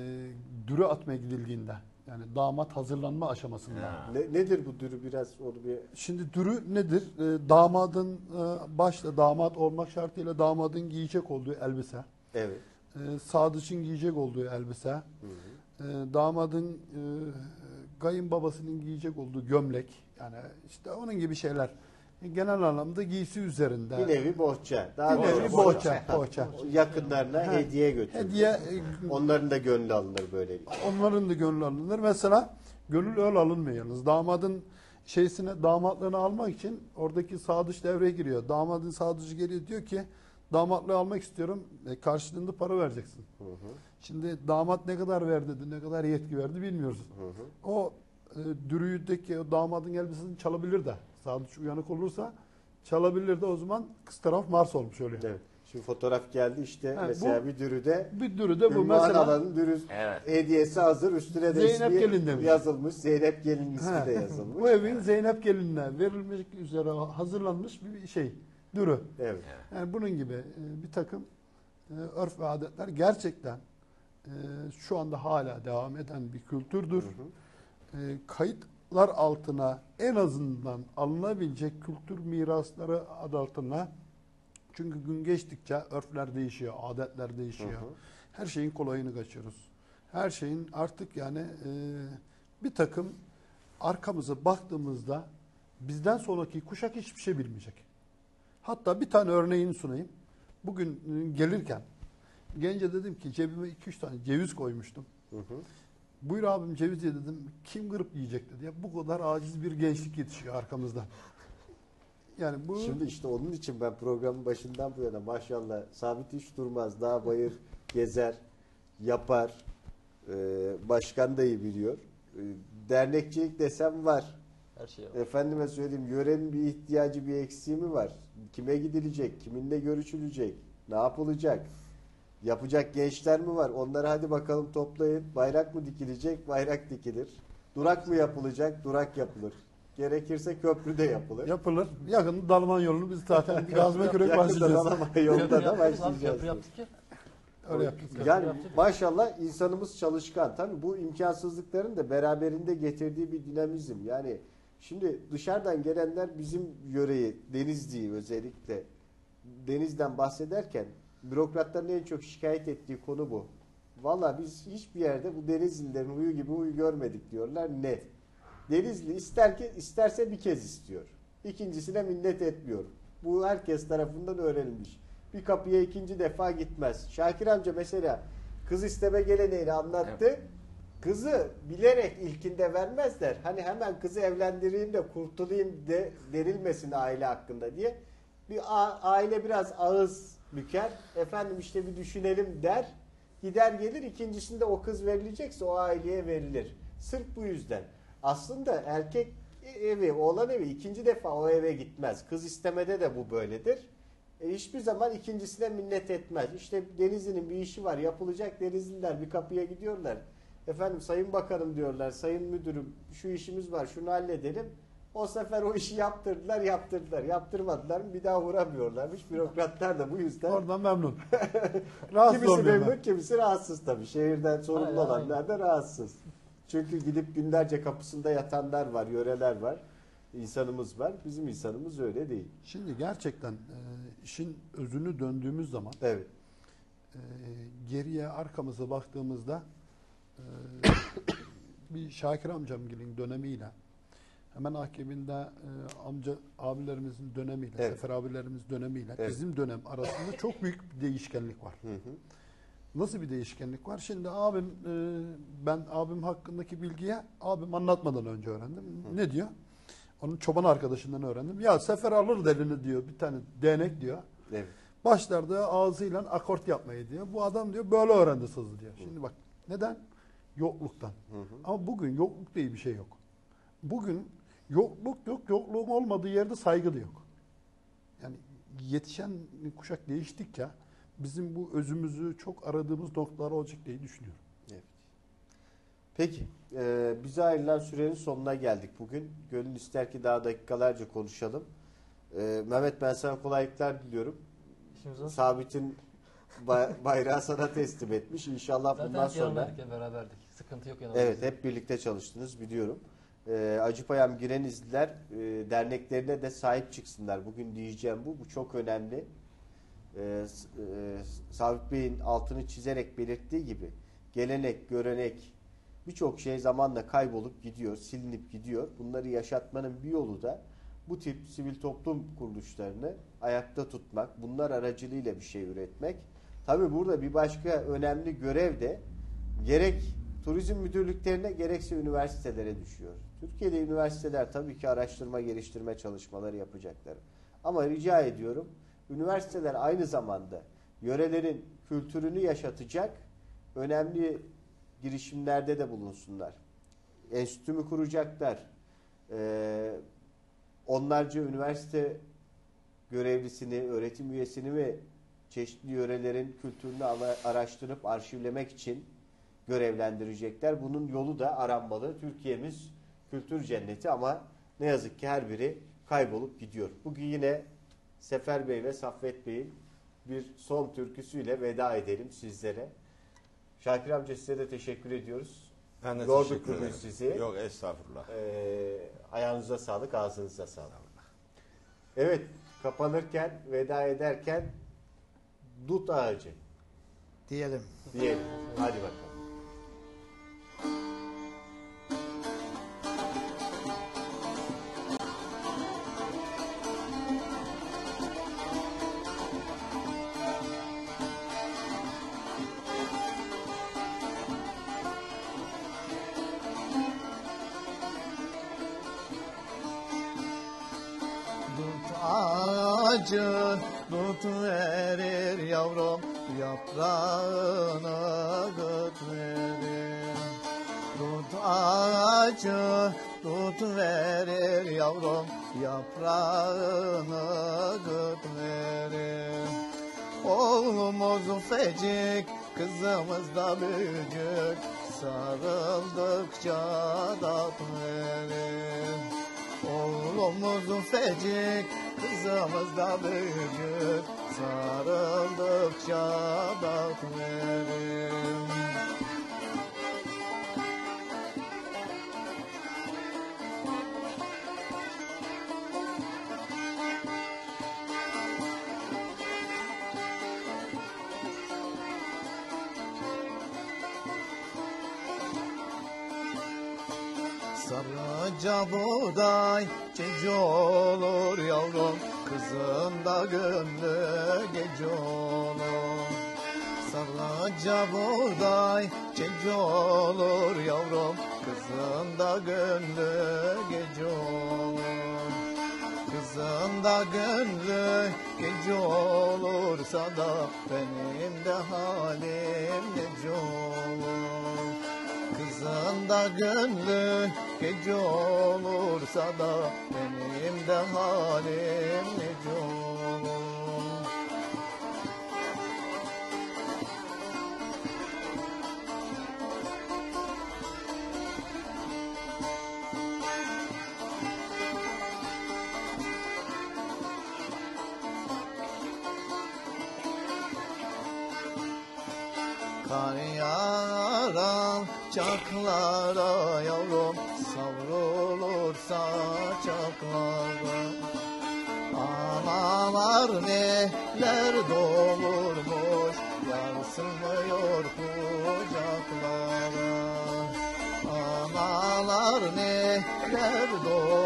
dürü atmaya gidildiğinde yani damat hazırlanma aşamasında. Ha. Ne, nedir bu dürü biraz onu bir Şimdi dürü nedir? E, damadın e, başta damat olmak şartıyla damadın giyecek olduğu elbise, evet. e, sadıçın giyecek olduğu elbise, Hı hı. e, damadın e, kayınbabasının giyecek olduğu gömlek, yani işte onun gibi şeyler. E, genel anlamda giysi üzerinde. Bir nevi bohça. Daha Bir nevi doğrusu bohça, bohça. Yakınlarına Ha, hediye götürülür. Hediye e, Onların da gönlü alınır böylelikle. onların da gönlü alınır. Mesela gönül öyle alınmıyor yalnız. Damadın şeysine, damatlığını almak için oradaki sadıç devreye giriyor. Damadın sadıcı geliyor diyor ki damatlığı almak istiyorum. E, karşılığında para vereceksin. Hı hı. Şimdi damat ne kadar ver dedi, ne kadar yetki verdi bilmiyoruz. Hı hı. O e, dürüyüdeki o damadın elbisesini çalabilir de. Sadıç uyanık olursa çalabilir de, o zaman kız taraf Mars olmuş oluyor. Evet. Şimdi fotoğraf geldi işte Ha, mesela bu- bir dürüde Bir dürü de bu Ümmühan mesela. Alan'ın dürü Evet. hediyesi hazır. Üstüne de Zeynep ismi Gelin demiş. yazılmış. Zeynep Gelin ismi Ha, de yazılmış. Bu evin Zeynep gelinine verilmek üzere hazırlanmış bir şey, dürü. Evet. Yani bunun gibi e, bir takım e, örf ve adetler gerçekten e, şu anda hala devam eden bir kültürdür. Hı hı. E, kayıtlar altına en azından alınabilecek kültür mirasları adı altına, çünkü gün geçtikçe örfler değişiyor, adetler değişiyor. Hı hı. Her şeyin kolayını kaçıyoruz. Her şeyin artık yani e, bir takım arkamıza baktığımızda bizden sonraki kuşak hiçbir şey bilmeyecek. Hatta bir tane örneğini sunayım. Bugün e, gelirken gence dedim ki cebime iki üç tane ceviz koymuştum. Hı hı. Buyur abim ceviz ye dedim. Kim kırıp yiyecek dedi. Ya bu kadar aciz bir gençlik yetişiyor arkamızdan. Yani bu Şimdi işte onun için ben programın başından bu yana maşallah sabit hiç durmaz. Dağ bayır gezer, yapar. Ee, başkan da iyi biliyor. Ee, dernekçilik desem var. Her şey var. Efendime söyleyeyim yörenin bir ihtiyacı bir eksiği mi var? Kime gidilecek? Kiminle görüşülecek? Ne yapılacak? Yapacak gençler mi var? Onları hadi bakalım toplayın. Bayrak mı dikilecek? Bayrak dikilir. Durak mı yapılacak? Durak yapılır. Gerekirse köprü de yapılır. yapılır. Yakında Dalman yolunu biz zaten bir gazma kürek Yakında başlayacağız. Dalaman yolunda Köprü da yaptık abi, başlayacağız. köprü yaptık ya. Öyle yaptık. Yani yaptık. maşallah insanımız çalışkan. Tabii bu imkansızlıkların da beraberinde getirdiği bir dinamizm. Yani şimdi dışarıdan gelenler bizim yöreyi, Denizli'yi özellikle Deniz'den bahsederken bürokratların en çok şikayet ettiği konu bu. Valla biz hiçbir yerde bu Denizlilerin huyu gibi huyu görmedik diyorlar. Net. Denizli ister ki isterse bir kez istiyor. İkincisine minnet etmiyor. Bu herkes tarafından öğrenilmiş. bir kapıya ikinci defa gitmez. Şakir amca mesela kız isteme geleneğini anlattı. Evet. Kızı bilerek ilkinde vermezler. Hani hemen kızı evlendireyim de kurtulayım de denilmesin aile hakkında diye. Bir a- aile biraz ağız büker. Efendim işte bir düşünelim der. Gider gelir, ikincisinde o kız verilecekse o aileye verilir. Sırf bu yüzden. Aslında erkek evi, oğlan evi ikinci defa o eve gitmez. Kız istemede de bu böyledir. E hiçbir zaman ikincisine minnet etmez. İşte Denizli'nin bir işi var, yapılacak. Denizliler bir kapıya gidiyorlar. Efendim sayın bakanım diyorlar, sayın müdürüm şu işimiz var, şunu halledelim. O sefer o işi yaptırdılar, yaptırdılar. Yaptırmadılar mı bir daha uğramıyorlarmış. Bürokratlar da bu yüzden. Oradan memnun. Rahatsız Kimisi olmuyorlar. memnun, kimisi rahatsız tabii. Şehirden sorumlu Aynen, olanlar da rahatsız. Çünkü gidip günlerce kapısında yatanlar var, yöreler var. İnsanımız var. Bizim insanımız öyle değil. Şimdi gerçekten e, işin özünü döndüğümüz zaman Evet. e, geriye arkamıza baktığımızda e, bir Şakir amcamgilin dönemiyle hemen akibinde e, amca abilerimizin dönemiyle, Evet. Sefer abilerimiz dönemiyle Evet. bizim dönem arasında çok büyük bir değişkenlik var. Hı hı. Nasıl bir değişkenlik var? Şimdi abim e, ben abim hakkındaki bilgiye abim anlatmadan önce öğrendim. Ne diyor? Onun çoban arkadaşından öğrendim. Ya Sefer alır elini diyor, bir tane değnek diyor. Evet. Başlarda ağzıyla akort yapmayı diyor. Bu adam diyor böyle öğrendi sazı diyor. Şimdi bak neden? Yokluktan. Hı hı. Ama bugün yokluk diye bir şey yok. Bugün yokluk yok, yokluğun olmadığı yerde saygı da yok. Yani yetişen kuşak değiştikçe bizim bu özümüzü çok aradığımız noktalar olacak diye düşünüyorum. Evet. Peki, e, bize ayrılan sürenin sonuna geldik bugün. Gönül ister ki daha dakikalarca konuşalım. E, Mehmet, ben sana kolaylıklar diliyorum. İşimiz var. Sabit'in ba- bayrağı sana teslim etmiş. İnşallah Zaten bundan hep yanındaydık, sonra... ya, beraberdik. Sıkıntı yok yanımızda. Evet, hep birlikte çalıştınız biliyorum. E, Acıpayam Girenizliler e, derneklerine de sahip çıksınlar. Bugün diyeceğim bu. Bu çok önemli. E, s- e, Sabit Bey'in altını çizerek belirttiği gibi gelenek, görenek birçok şey zamanla kaybolup gidiyor, silinip gidiyor. Bunları yaşatmanın bir yolu da bu tip sivil toplum kuruluşlarını ayakta tutmak, bunlar aracılığıyla bir şey üretmek. Tabii burada bir başka önemli görev de gerek turizm müdürlüklerine gerekse üniversitelere düşüyor. Türkiye'de üniversiteler tabii ki araştırma, geliştirme çalışmaları yapacaklar. Ama rica ediyorum, üniversiteler aynı zamanda yörelerin kültürünü yaşatacak önemli girişimlerde de bulunsunlar. Enstitü mü kuracaklar? Ee, onlarca üniversite görevlisini, öğretim üyesini mi çeşitli yörelerin kültürünü ala- araştırıp arşivlemek için görevlendirecekler? Bunun yolu da aranmalı. Türkiye'miz kültür cenneti ama ne yazık ki her biri kaybolup gidiyor. Bugün yine Sefer Bey ve Saffet Bey'in bir son türküsüyle veda edelim sizlere. Şakir amca, size de teşekkür ediyoruz. Ben de Yorduk teşekkür bugün ederim. sizi. Yok estağfurullah. Ee, ayağınıza sağlık, ağzınıza sağlık. Evet, kapanırken, veda ederken dut ağacı Diyelim. diyelim. Hadi bakalım. Dut ağacı dut verir yavrum, yaprağını gıt verir. Dut ağacı dut verir yavrum, yaprağını gıt verir. Oğlumuz fecik, kızımız da büyük, sarıldıkça dat verir. Oğlumuz fecik, kızımız da büyük, sarıldıkça dat verir. Sarıca buğday çiğ olur yavrum, kızın da gönlü gece olur. Sarıca buğday gece olur yavrum, kızın da gönlü gece olur. Kızın da gönlü gece olursa da benim de halim nece olur. Kızın da gönlü gece olursa da benim de halim nece olur. Kar yağar çaklara yavrum, savrulursa çaklara. Analar neler doğurmuş, yansımıyor kucaklara. Analar neler doğurmuş,